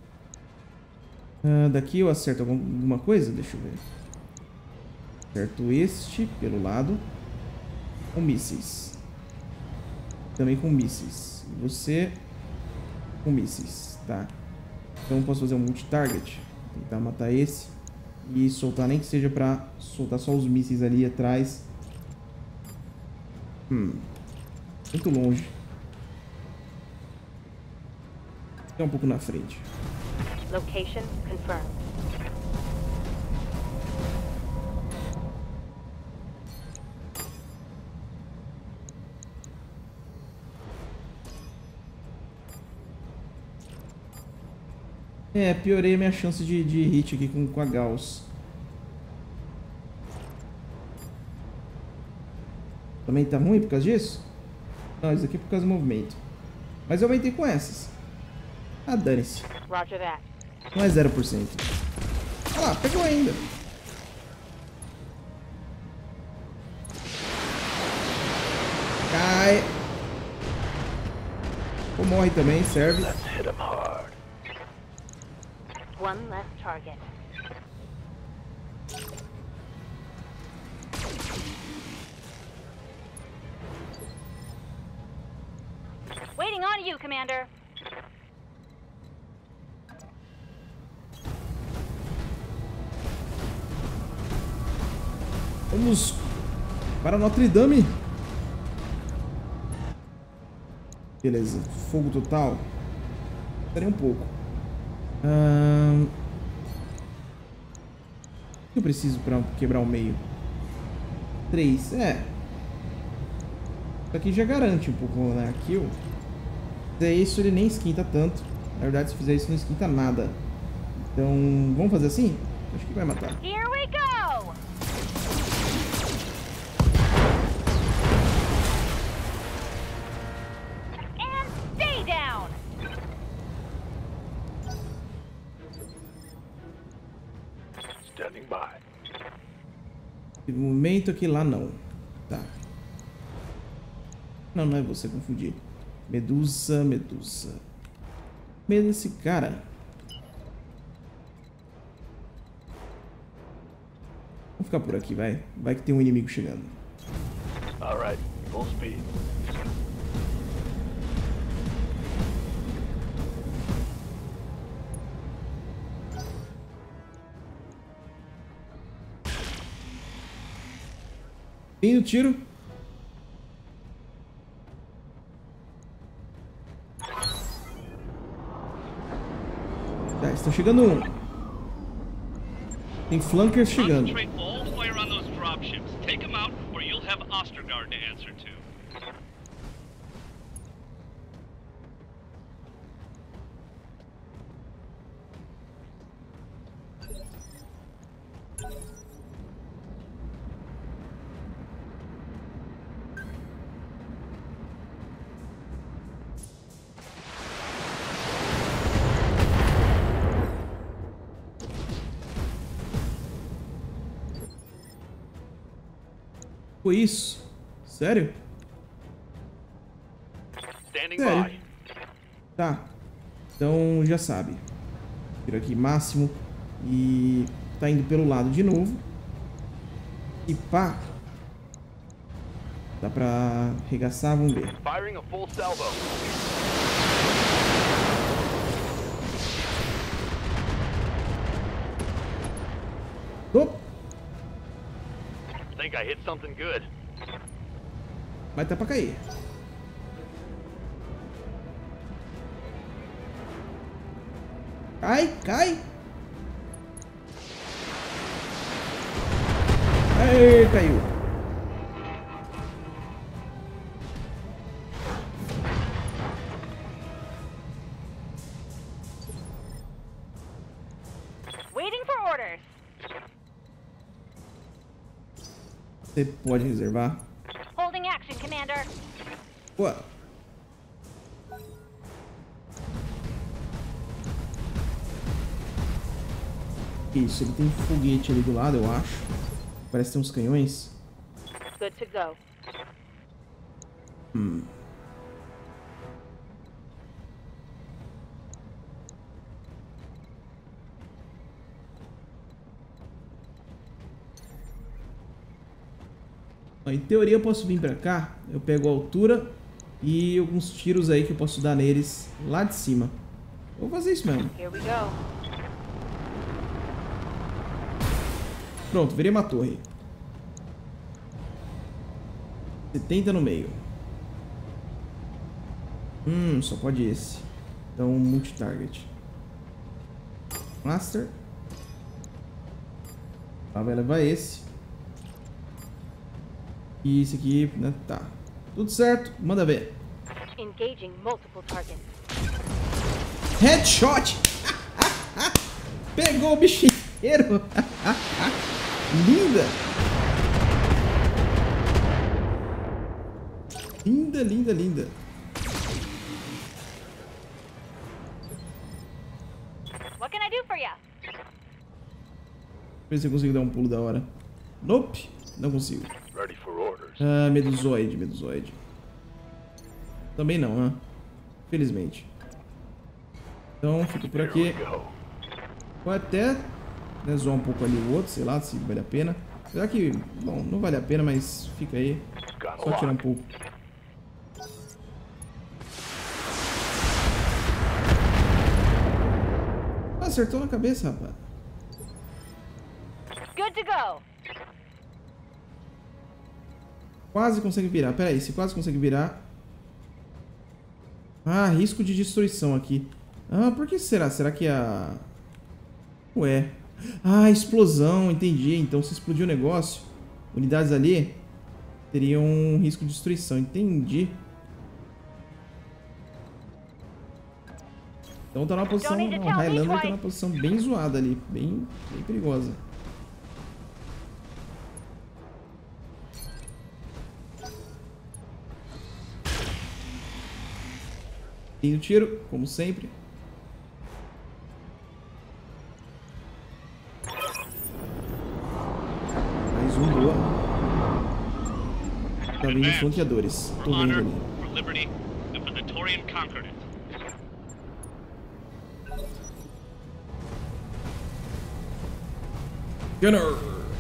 Ah, daqui eu acerto alguma coisa? Deixa eu ver. Acerto este pelo lado. Com mísseis. Também com mísseis. Você com mísseis. Tá. Então eu posso fazer um multi-target. Tentar matar esse. E soltar, nem que seja pra soltar só os mísseis ali atrás. Hum. Muito longe. É um pouco na frente. Location confirmed. É, piorei a minha chance de, de hit aqui com, com a Gauss. Também tá ruim por causa disso? Não, isso aqui é por causa do movimento. Mas eu aumentei com essas. Ah, dane-se. Roger that. Não é zero por cento. Olha lá, pegou ainda. Cai. Ou morre também, serve. Let's hit him hard. One less target. Waiting on you, Commander. Vamos para Notre Dame. Beleza, fogo total. Esperei um pouco. Ahn... O que eu preciso para quebrar o meio? Três, é. Isso aqui já garante um pouco, né? Kill. Se fizer isso, ele nem esquenta tanto. Na verdade, se fizer isso, não esquenta nada. Então, vamos fazer assim? Acho que vai matar. Here we go! And stay down! Standing by. No momento aqui lá não. Tá. Não, não é você, confundi. Medusa, Medusa. Medo desse cara. Vamos ficar por aqui, vai. Vai que tem um inimigo chegando. Alright, full speed. Tem o tiro. Tá, estão chegando um. Tem flankers chegando. Concentrate all fire on those dropships. Take them out, or you'll have Ostergaard to answer to. Foi isso. Sério? Standing Sério. by. Tá. Então já sabe. Tiro aqui máximo. E tá indo pelo lado de novo. E pá. Dá pra arregaçar, vamos ver. Firing a full salvo. Opa! Think I hit something good. Mas tá pra cair. Cai, cai. Aê, caiu. Waiting for orders. Você pode reservar. Holding action, Commander. Ué. Isso, ele tem foguete ali do lado, eu acho. Parece ter uns canhões. Good to go. Hum. Em teoria eu posso vir pra cá. Eu pego a altura e alguns tiros aí que eu posso dar neles lá de cima. Eu vou fazer isso mesmo. Here we go. Pronto, virei uma torre. setenta no meio. Hum, só pode esse. Então, multi-target. Master. Tá, vai levar esse. E esse aqui, né? Tá. Tudo certo, manda ver. Engaging multiple targets. Headshot! Pegou o bichinho inteiro! Linda! Linda, linda, linda. What can I do for you? Ver se eu consigo dar um pulo da hora. Nope, não consigo. Ready for orders. Ah, meduzoide, meduzoide. Também não, né? Felizmente. Então, fica por Here aqui. we go. Pode até, né, zoar um pouco ali o outro, sei lá, se vale a pena. Será que, bom, não vale a pena, mas fica aí. Got a Só tirar um lock. pouco. Ah, acertou na cabeça, rapaz. Good to go. Quase consegue virar. Pera aí, se quase consegue virar... Ah, risco de destruição aqui. Ah, por que será? Será que a... Ué. Ah, explosão, entendi. Então se explodir o negócio, unidades ali teriam um risco de destruição. Entendi. Então tá numa posição... O Highlander tá numa posição bem zoada ali. Bem, bem perigosa. Tem o tiro, como sempre. Mais um, boa. Tá vindo os flanqueadores. For Tô vendo honor, ali. for liberty, the Venatorian conquered it. Gunner!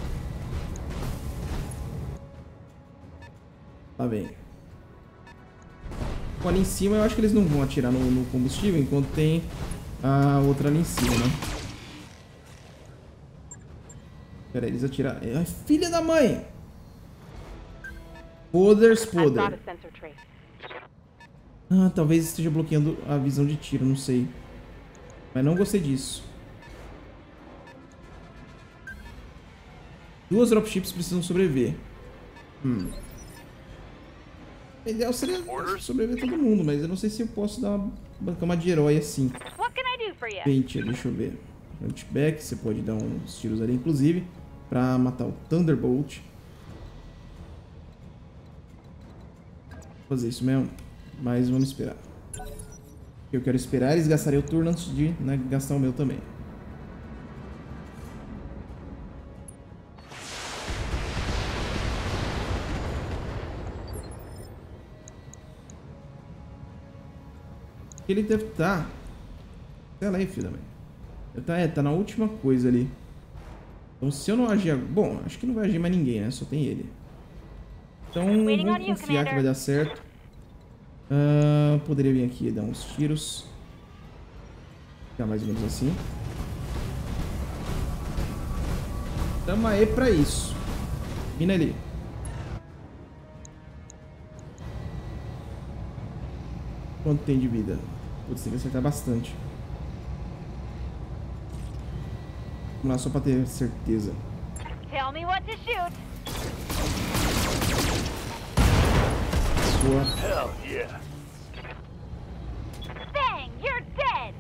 Lá vem. Bom, ali em cima eu acho que eles não vão atirar no, no combustível enquanto tem a outra ali em cima, né? Pera aí, eles atiraram. Ai, filha da mãe! Poders, I've got poder. a sensor trace. Ah, talvez esteja bloqueando a visão de tiro, não sei. Mas não gostei disso. Duas dropships precisam sobreviver. Hum. O ideal seria sobreviver todo mundo, mas eu não sei se eu posso dar uma bancama de herói assim. What can I do for you? Gente, deixa eu ver. Hunchback, você pode dar uns tiros ali, inclusive, pra matar o Thunderbolt. Vou fazer isso mesmo, mas vamos esperar. Eu quero esperar eles gastarem o turno antes de, né, gastar o meu também. Ele deve estar... Sei lá aí, filha da mãe. Ele tá, é, tá na última coisa ali. Então se eu não agir... ag- Bom, acho que não vai agir mais ninguém, né? Só tem ele. Então Waiting on vamos you, confiar que vai Commander. dar certo. Ah, poderia vir aqui e dar uns tiros. Ficar mais ou menos assim. Tamo aí pra isso. Vindo ali. Quanto tem de vida? Putz, tem que acertar bastante. Vamos lá, só pra ter certeza. Tell me what to shoot. Boa. Hell yeah. Bang! You're dead!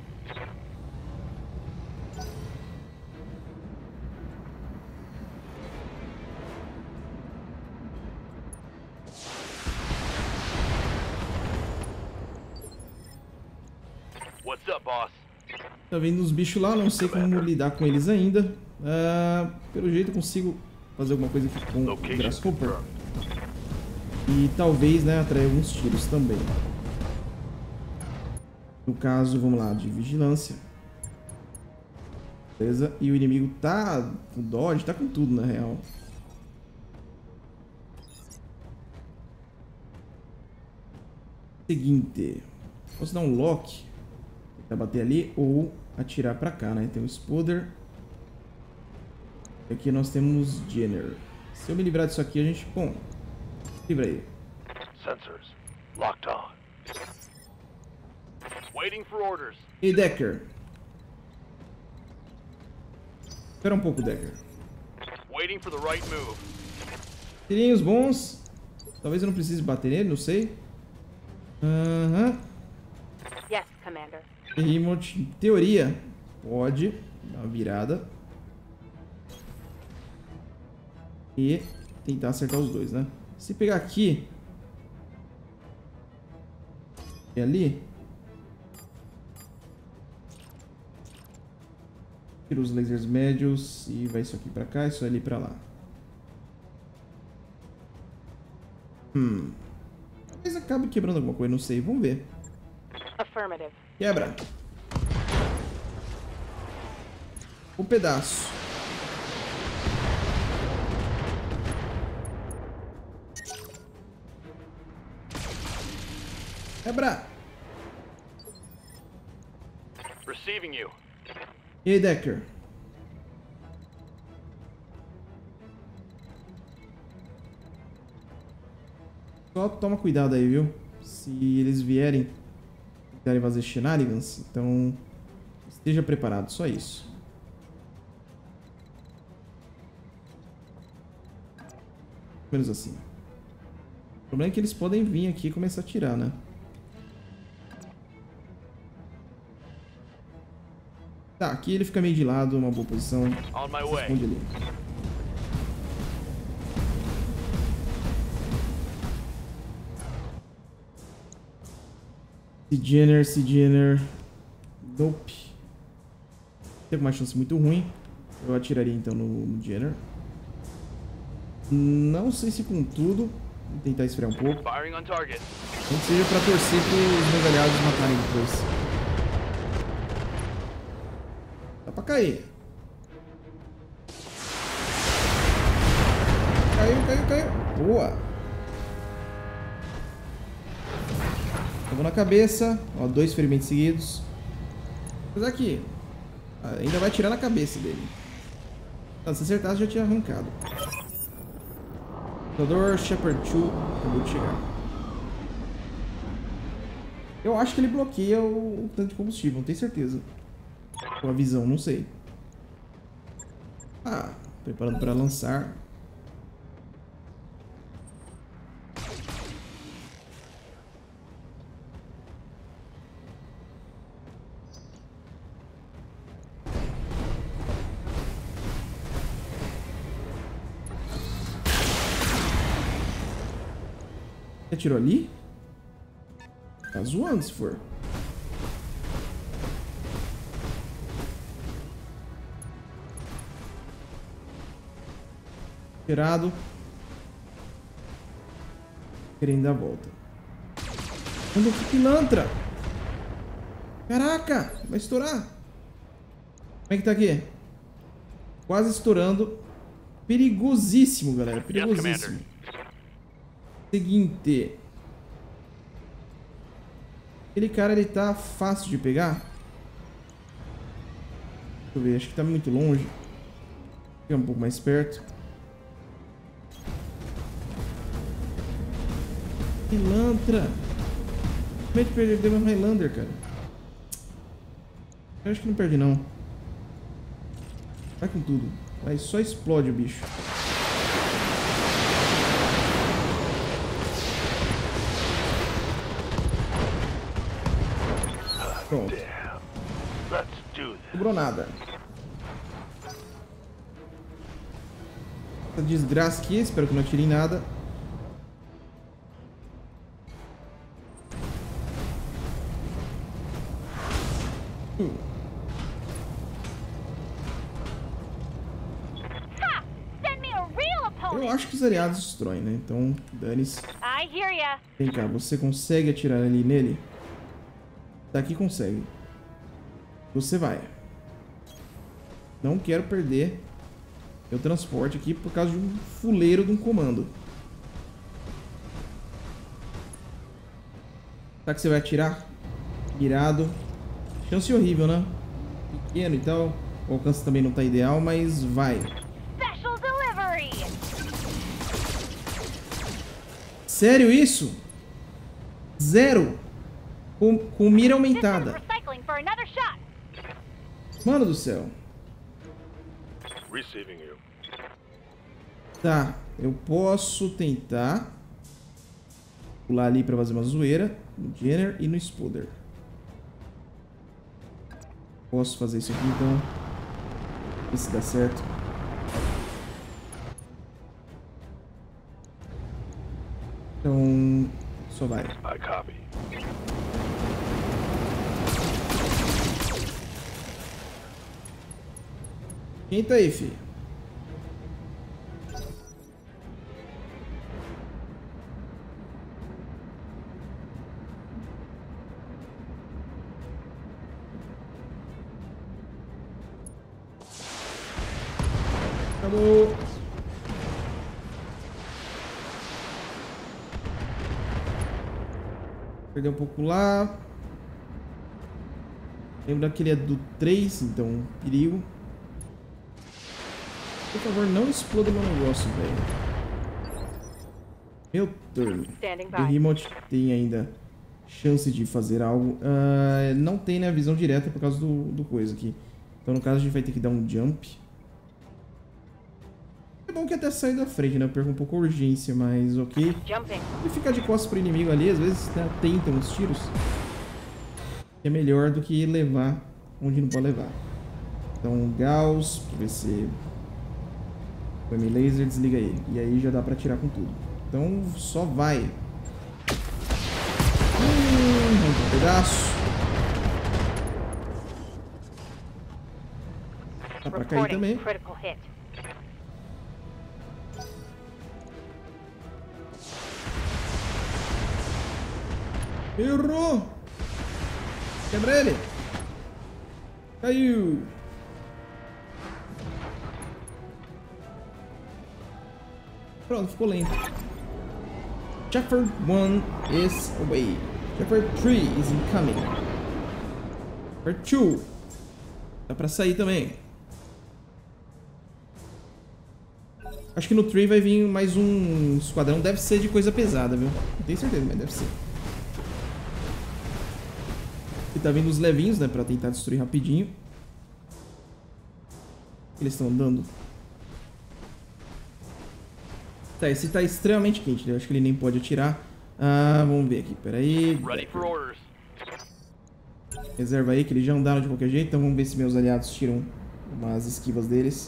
What's up, boss? Tá vendo os bichos lá, não sei como lidar com eles ainda. Ah, pelo jeito eu consigo fazer alguma coisa aqui com o Location Grasshopper. confirmed. E talvez, né, atrair alguns tiros também. No caso, vamos lá, de vigilância. Beleza? E o inimigo tá com dodge, tá com tudo na real. Seguinte. Posso dar um lock. Tentar bater ali ou atirar pra cá, né? Tem um Spoder. E aqui nós temos Jenner. Se eu me livrar disso aqui, a gente... Bom, livra aí. Sensors locked on. Waiting for orders. E Decker. Espera um pouco, Decker. Waiting for the right move. Tirinhos bons. Talvez eu não precise bater nele, não sei. Aham. Yes, Commander. Remote, em teoria, pode dar uma virada. E tentar acertar os dois, né? Se pegar aqui e ali, tira os lasers médios e vai isso aqui pra cá, isso ali pra lá. Hum. Talvez acabe quebrando alguma coisa, não sei. Vamos ver. Affirmative. Quebra. Um pedaço. Quebra. Receiving you. E aí, Decker? Só toma cuidado aí, viu? Se eles vierem tentarem fazer shenanigans, então esteja preparado, só isso. Menos assim. O problema é que eles podem vir aqui e começar a atirar, né? Tá, aqui ele fica meio de lado, uma boa posição. On my Se way. esconde ali. Jenner, Jenner. Nope. Teve uma chance muito ruim. Eu atiraria então no, no Jenner. Não sei se com tudo. Vou tentar esfriar um pouco. Firing on target. Nem que seja pra torcer pros meus aliados matarem depois. Dá pra cair. Caiu, caiu, caiu. Boa. Tomou na cabeça. Ó, dois ferimentos seguidos. Mas aqui. Ainda vai tirar na cabeça dele. Se acertasse, já tinha arrancado. Lutador Shepard dois acabou de chegar. Eu acho que ele bloqueia o, o tanque de combustível, não tenho certeza. Com a visão, não sei. Ah, preparando para lançar. Atirou ali? Tá zoando se for. Tirado. Querendo dar a volta. Olha que pilantra! Caraca, vai estourar. Como é que tá aqui? Quase estourando. Perigosíssimo, galera. Perigosíssimo. Seguinte. Aquele cara, ele tá fácil de pegar. Deixa eu ver, acho que tá muito longe. Fica um pouco mais perto. Pilantra. Como é que perdeu meu Highlander, cara? Eu acho que não perde, não. Vai com tudo. Vai, só explode o bicho. Pronto. Não sobrou nada. Essa desgraça aqui, espero que não atire em nada. Hum. Eu acho que os aliados destroem, né? Então, dane-se. I hear ya. Vem cá, você consegue atirar ali nele? Daqui consegue. Você vai. Não quero perder meu transporte aqui por causa de um fuleiro de um comando. Será que você vai atirar? Irado. Chance horrível, né? Pequeno e tal. O alcance também não tá ideal, mas vai. Special delivery. Sério isso? Zero. Com, com mira aumentada. Recycling for another shot. Mano do céu. Receiving you. Tá, eu posso tentar pular ali pra fazer uma zoeira no Jenner e no Spooder. Posso fazer isso aqui então. Ver se dá certo. Então, só vai. I copy. Quem tá aí, filho? Acabou. Perdeu um pouco lá. Lembra que ele é do três, então perigo. Por favor, não exploda meu negócio, velho. Meu turno. O remote tem ainda chance de fazer algo. Uh, não tem, né, a visão direta por causa do, do coisa aqui. Então, no caso, a gente vai ter que dar um jump. É bom que até sair da frente, né? Eu perco um pouco a urgência, mas ok. Jumping. E ficar de costas pro inimigo ali, às vezes, né, tentam os tiros. É melhor do que levar onde não pode levar. Então, Gauss, pra ver se... O M-Laser, desliga ele. E aí já dá pra atirar com tudo. Então, só vai. Hum, um pedaço. Dá pra cair também. Critical hit. Errou! Quebra ele! Caiu! Pronto, ficou lento. Shepherd one is away. Shepherd three is incoming. Shepherd two. Dá pra sair também. Acho que no três vai vir mais um esquadrão. Deve ser de coisa pesada, viu? Não tenho certeza, mas deve ser. E tá vindo os levinhos, né? Pra tentar destruir rapidinho. Eles estão andando. Tá, esse tá extremamente quente, né? Eu acho que ele nem pode atirar. Ah, vamos ver aqui, peraí. Ready for orders. Reserva aí, que eles já andaram de qualquer jeito. Então vamos ver se meus aliados tiram umas esquivas deles.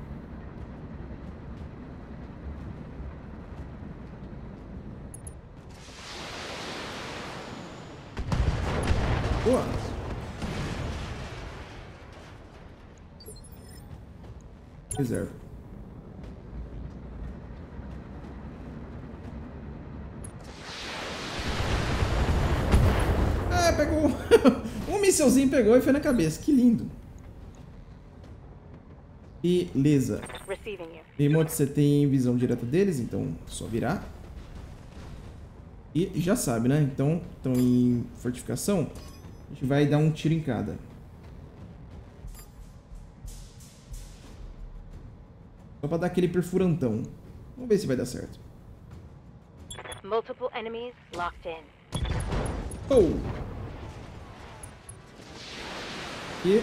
Boa! Reserva. Ah, pegou! Um mísselzinho pegou e foi na cabeça. Que lindo. Beleza. Receiving you. Remote, você tem visão direta deles, então só virar. E já sabe, né? Então, estão em fortificação. A gente vai dar um tiro em cada. Só pra dar aquele perfurantão. Vamos ver se vai dar certo. Multiple enemies locked in. Oh! E...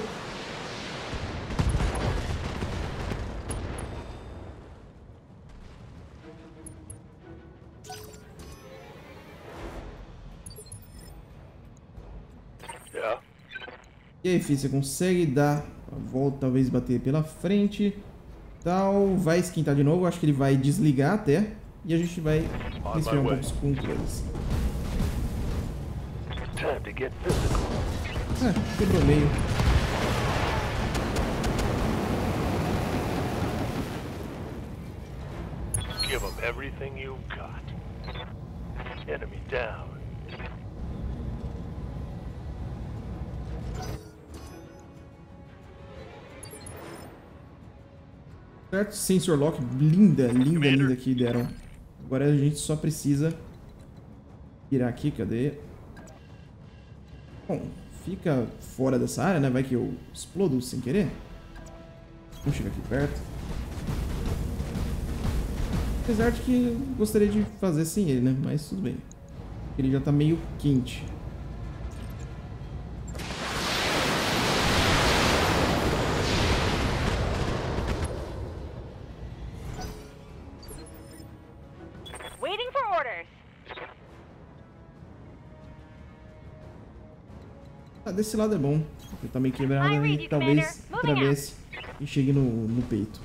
Yeah. E aí, filho, você consegue dar a volta, talvez bater pela frente. Tal, vai esquentar de novo. Acho que ele vai desligar até. E a gente vai resfriar um pouco os controles. Time to get physical. Ah, quebrou meio. Give them everything you've got. Enemy down. Certo, sensor lock, linda, linda, linda que deram. Agora a gente só precisa virar aqui, cadê? Bom, fica fora dessa área, né? Vai que eu explodo sem querer. Vamos chegar aqui perto. Apesar de que gostaria de fazer sem ele, né? Mas tudo bem. Ele já tá meio quente. Waiting for orders. Ah, desse lado é bom. Ele tá meio quebrado e talvez atravesse e chegue no, no peito.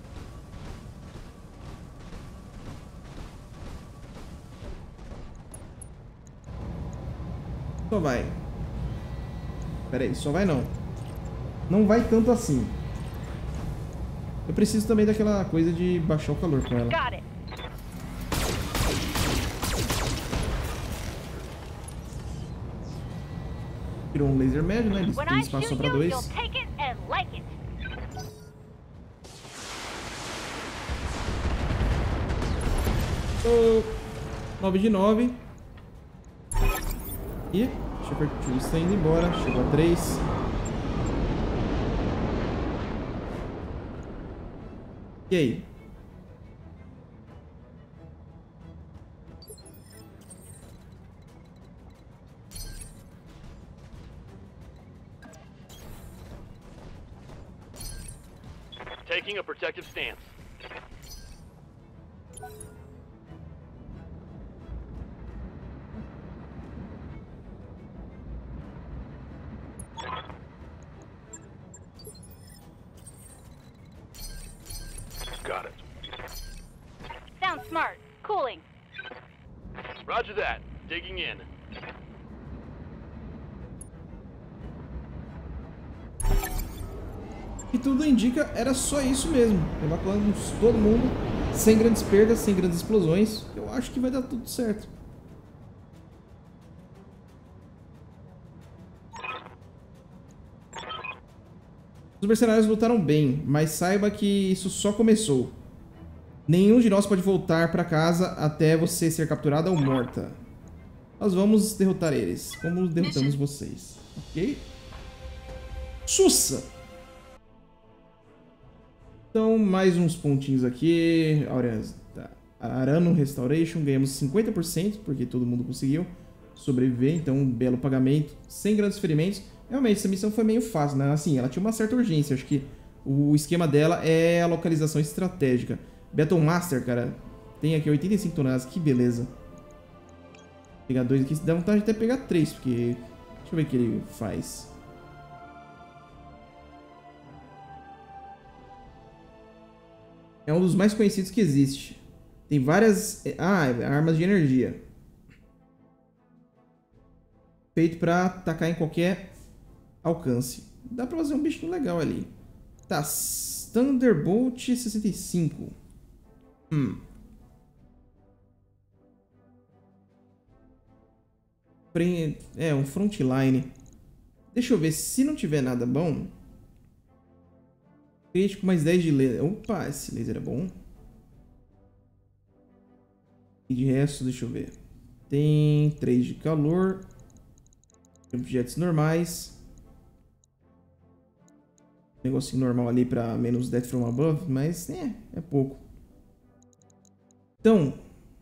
Só vai. Pera aí, só vai não. Não vai tanto assim. Eu preciso também daquela coisa de baixar o calor com ela. Got it. Tirou um laser médio, né? Eles When têm I espaço só shoot pra you, you'll dois. take it and like it. Oh, nove de nove. E Shepard dois está indo embora. Chegou a três. E aí? Taking a protective stance. Got it. Sounds smart. Cooling. Roger that. Digging in. E tudo indica, era só isso mesmo. Evacuamos todo mundo, sem grandes perdas, sem grandes explosões. Eu acho que vai dar tudo certo. Os mercenários lutaram bem, mas saiba que isso só começou. Nenhum de nós pode voltar para casa até você ser capturada ou morta. Nós vamos derrotar eles, como derrotamos vocês. Ok? Sussa! Então, mais uns pontinhos aqui. Arano Restoration, ganhamos cinquenta por cento, porque todo mundo conseguiu sobreviver. Então, um belo pagamento, sem grandes ferimentos. Realmente, essa missão foi meio fácil, né? Assim, ela tinha uma certa urgência. Acho que o esquema dela é a localização estratégica. Battle Master, cara, tem aqui oitenta e cinco toneladas, que beleza. Vou pegar dois aqui, dá vontade de até pegar três, porque... Deixa eu ver o que ele faz. É um dos mais conhecidos que existe. Tem várias... Ah, armas de energia. Feito pra atacar em qualquer alcance. Dá pra fazer um bichinho legal ali. Tá, Thunderbolt sessenta e cinco. Hum. É, um frontline. Deixa eu ver, se não tiver nada bom... Crítico mais dez de laser. Opa, esse laser é bom. E de resto, deixa eu ver. Tem três de calor. Objetos normais. Negocinho normal ali pra menos death from above, mas é, é pouco. Então,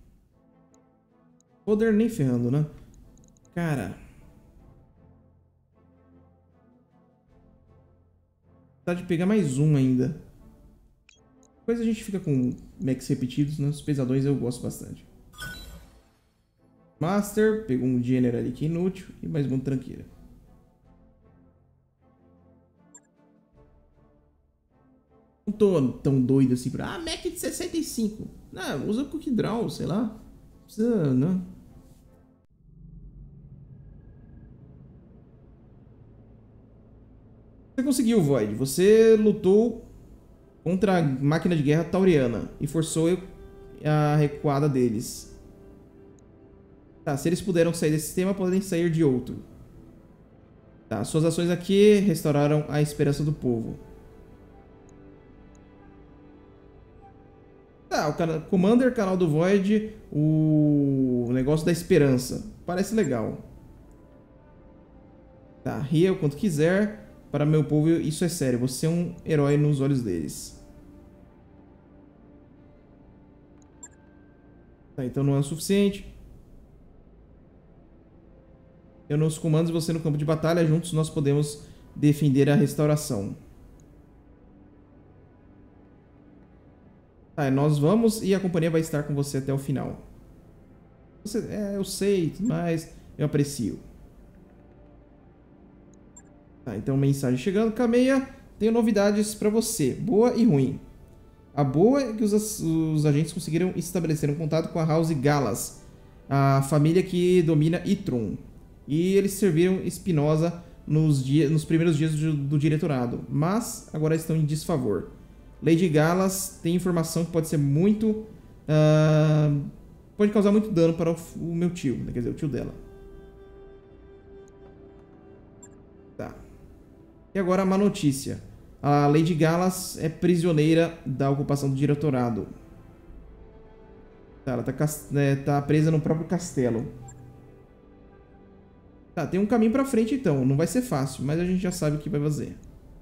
poder nem ferrando, né? Cara, tá de pegar mais um ainda. Depois a gente fica com mechs repetidos, né? Os pesadões eu gosto bastante. Master, pegou um General ali que é inútil e mais um tranqueira. Não tô tão doido assim pra... Ah, mech de sessenta e cinco. Não, usa Cook Draw, sei lá. Não precisa, não. Você conseguiu, Void. Você lutou contra a máquina de guerra tauriana e forçou a recuada deles. Tá, se eles puderam sair desse sistema, podem sair de outro. Tá, suas ações aqui restauraram a esperança do povo. Tá, o canal, Commander, canal do Void, o negócio da esperança. Parece legal. Tá, ria o quanto quiser. Para meu povo, isso é sério. Você é um herói nos olhos deles. Tá, então não é o suficiente. Eu nos comandos e você no campo de batalha. Juntos nós podemos defender a restauração. Tá, nós vamos e a companhia vai estar com você até o final. Você, é, eu sei, mas eu aprecio. Tá, então mensagem chegando. Kameya, tenho novidades pra você, boa e ruim. A boa é que os, os agentes conseguiram estabelecer um contato com a House Galas, a família que domina Itron. E eles serviram Espinosa nos, dia, nos primeiros dias do, do diretorado, mas agora estão em desfavor. Lady Galas tem informação que pode ser muito... Uh, pode causar muito dano para o, o meu tio, quer dizer, o tio dela. Tá. E agora a má notícia. A Lady Galas é prisioneira da ocupação do diretorado. Tá, ela tá, é, tá presa no próprio castelo. Tá, tem um caminho pra frente então. Não vai ser fácil, mas a gente já sabe o que vai fazer.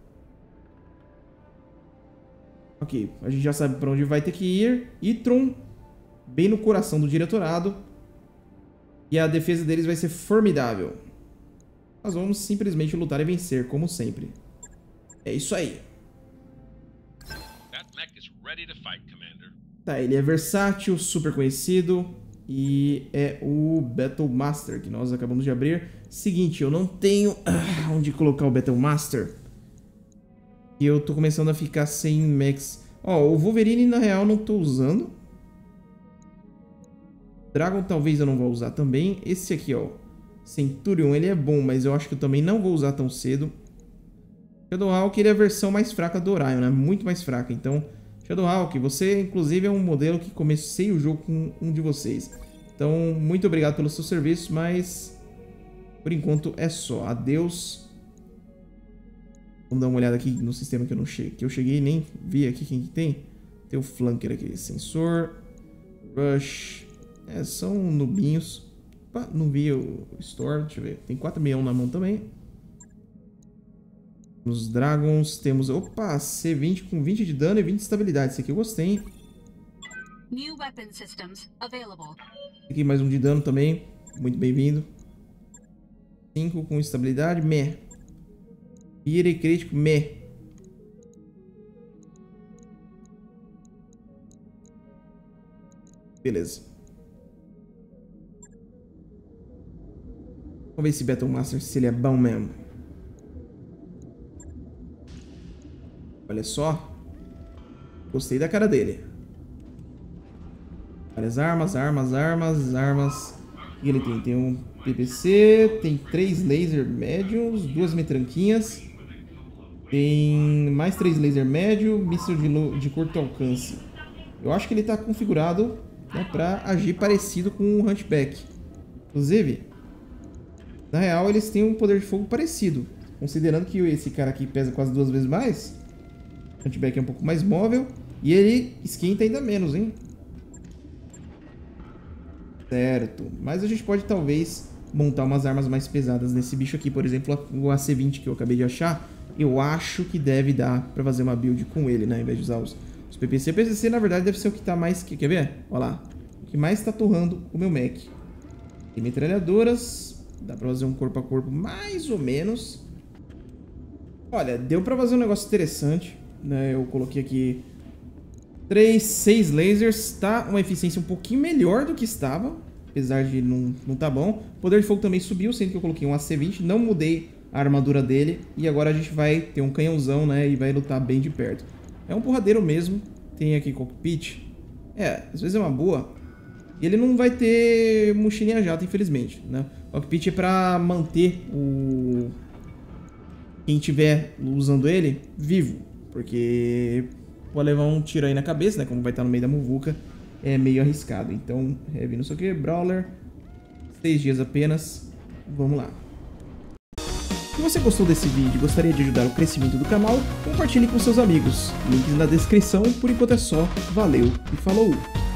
Ok, a gente já sabe pra onde vai ter que ir. Itron, bem no coração do diretorado. E a defesa deles vai ser formidável. Nós vamos simplesmente lutar e vencer, como sempre. É isso aí. Tá, ele é versátil, super conhecido. E é o Battle Master que nós acabamos de abrir. Seguinte, eu não tenho ah, onde colocar o Battle Master. E eu tô começando a ficar sem mechs. Ó, o Wolverine na real não tô usando. Dragon talvez eu não vou usar também. Esse aqui, ó, Centurion, ele é bom, mas eu acho que eu também não vou usar tão cedo. Shadowhawk, ele é a versão mais fraca do Orion, né? Muito mais fraca. Então, Shadowhawk, você inclusive é um modelo que comecei o jogo com um de vocês. Então, muito obrigado pelo seu serviço, mas por enquanto é só. Adeus. Vamos dar uma olhada aqui no sistema que eu não cheguei. Que eu cheguei e nem vi aqui quem que tem. Tem o Flanker aqui. Sensor. Rush. É, são nubinhos. Opa, não vi o Store. Deixa eu ver. Tem quatro milhões na mão também. Nos Dragons temos... Opa, C vinte com vinte de dano e vinte de estabilidade. Esse aqui eu gostei, hein? New weapon systems available. Aqui mais um de dano também. Muito bem-vindo. cinco com estabilidade. Meh. Ira e crítico. Meh. Beleza. Vamos ver esse Battle Master se ele é bom mesmo. Olha só. Gostei da cara dele. Várias armas, armas, armas, armas. O que ele tem? Tem um P P C, tem três laser médios, duas metranquinhas. Tem mais três laser médio, míssil de, de curto alcance. Eu acho que ele está configurado, né, para agir parecido com o Hunchback. Inclusive, Na real, eles têm um poder de fogo parecido. Considerando que esse cara aqui pesa quase duas vezes mais. O Hunchback é um pouco mais móvel. E ele esquenta ainda menos, hein? Certo. Mas a gente pode, talvez, montar umas armas mais pesadas nesse bicho aqui. Por exemplo, o A C vinte que eu acabei de achar. Eu acho que deve dar pra fazer uma build com ele, né? Ao invés de usar os, os P P C. O P P C, na verdade, deve ser o que tá mais... Quer ver? Olha lá. O que mais tá torrando o meu mech. Tem metralhadoras. Dá pra fazer um corpo a corpo mais ou menos. Olha, deu pra fazer um negócio interessante, né? Eu coloquei aqui três, seis lasers. Tá uma eficiência um pouquinho melhor do que estava. Apesar de não, não tá bom. O poder de fogo também subiu, sendo que eu coloquei um A C vinte. Não mudei a armadura dele. E agora a gente vai ter um canhãozão, né? E vai lutar bem de perto. É um porradeiro mesmo. Tem aqui cockpit. É, às vezes é uma boa. E ele não vai ter mochilinha jato, infelizmente, né? O cockpit é pra manter o... quem estiver usando ele vivo. Porque pode levar um tiro aí na cabeça, né? Como vai estar no meio da muvuca. É meio arriscado. Então, heavy não sei o que. Brawler. Seis dias apenas. Vamos lá. Se você gostou desse vídeo e gostaria de ajudar o crescimento do canal, compartilhe com seus amigos. Links na descrição. Por enquanto é só. Valeu e falou!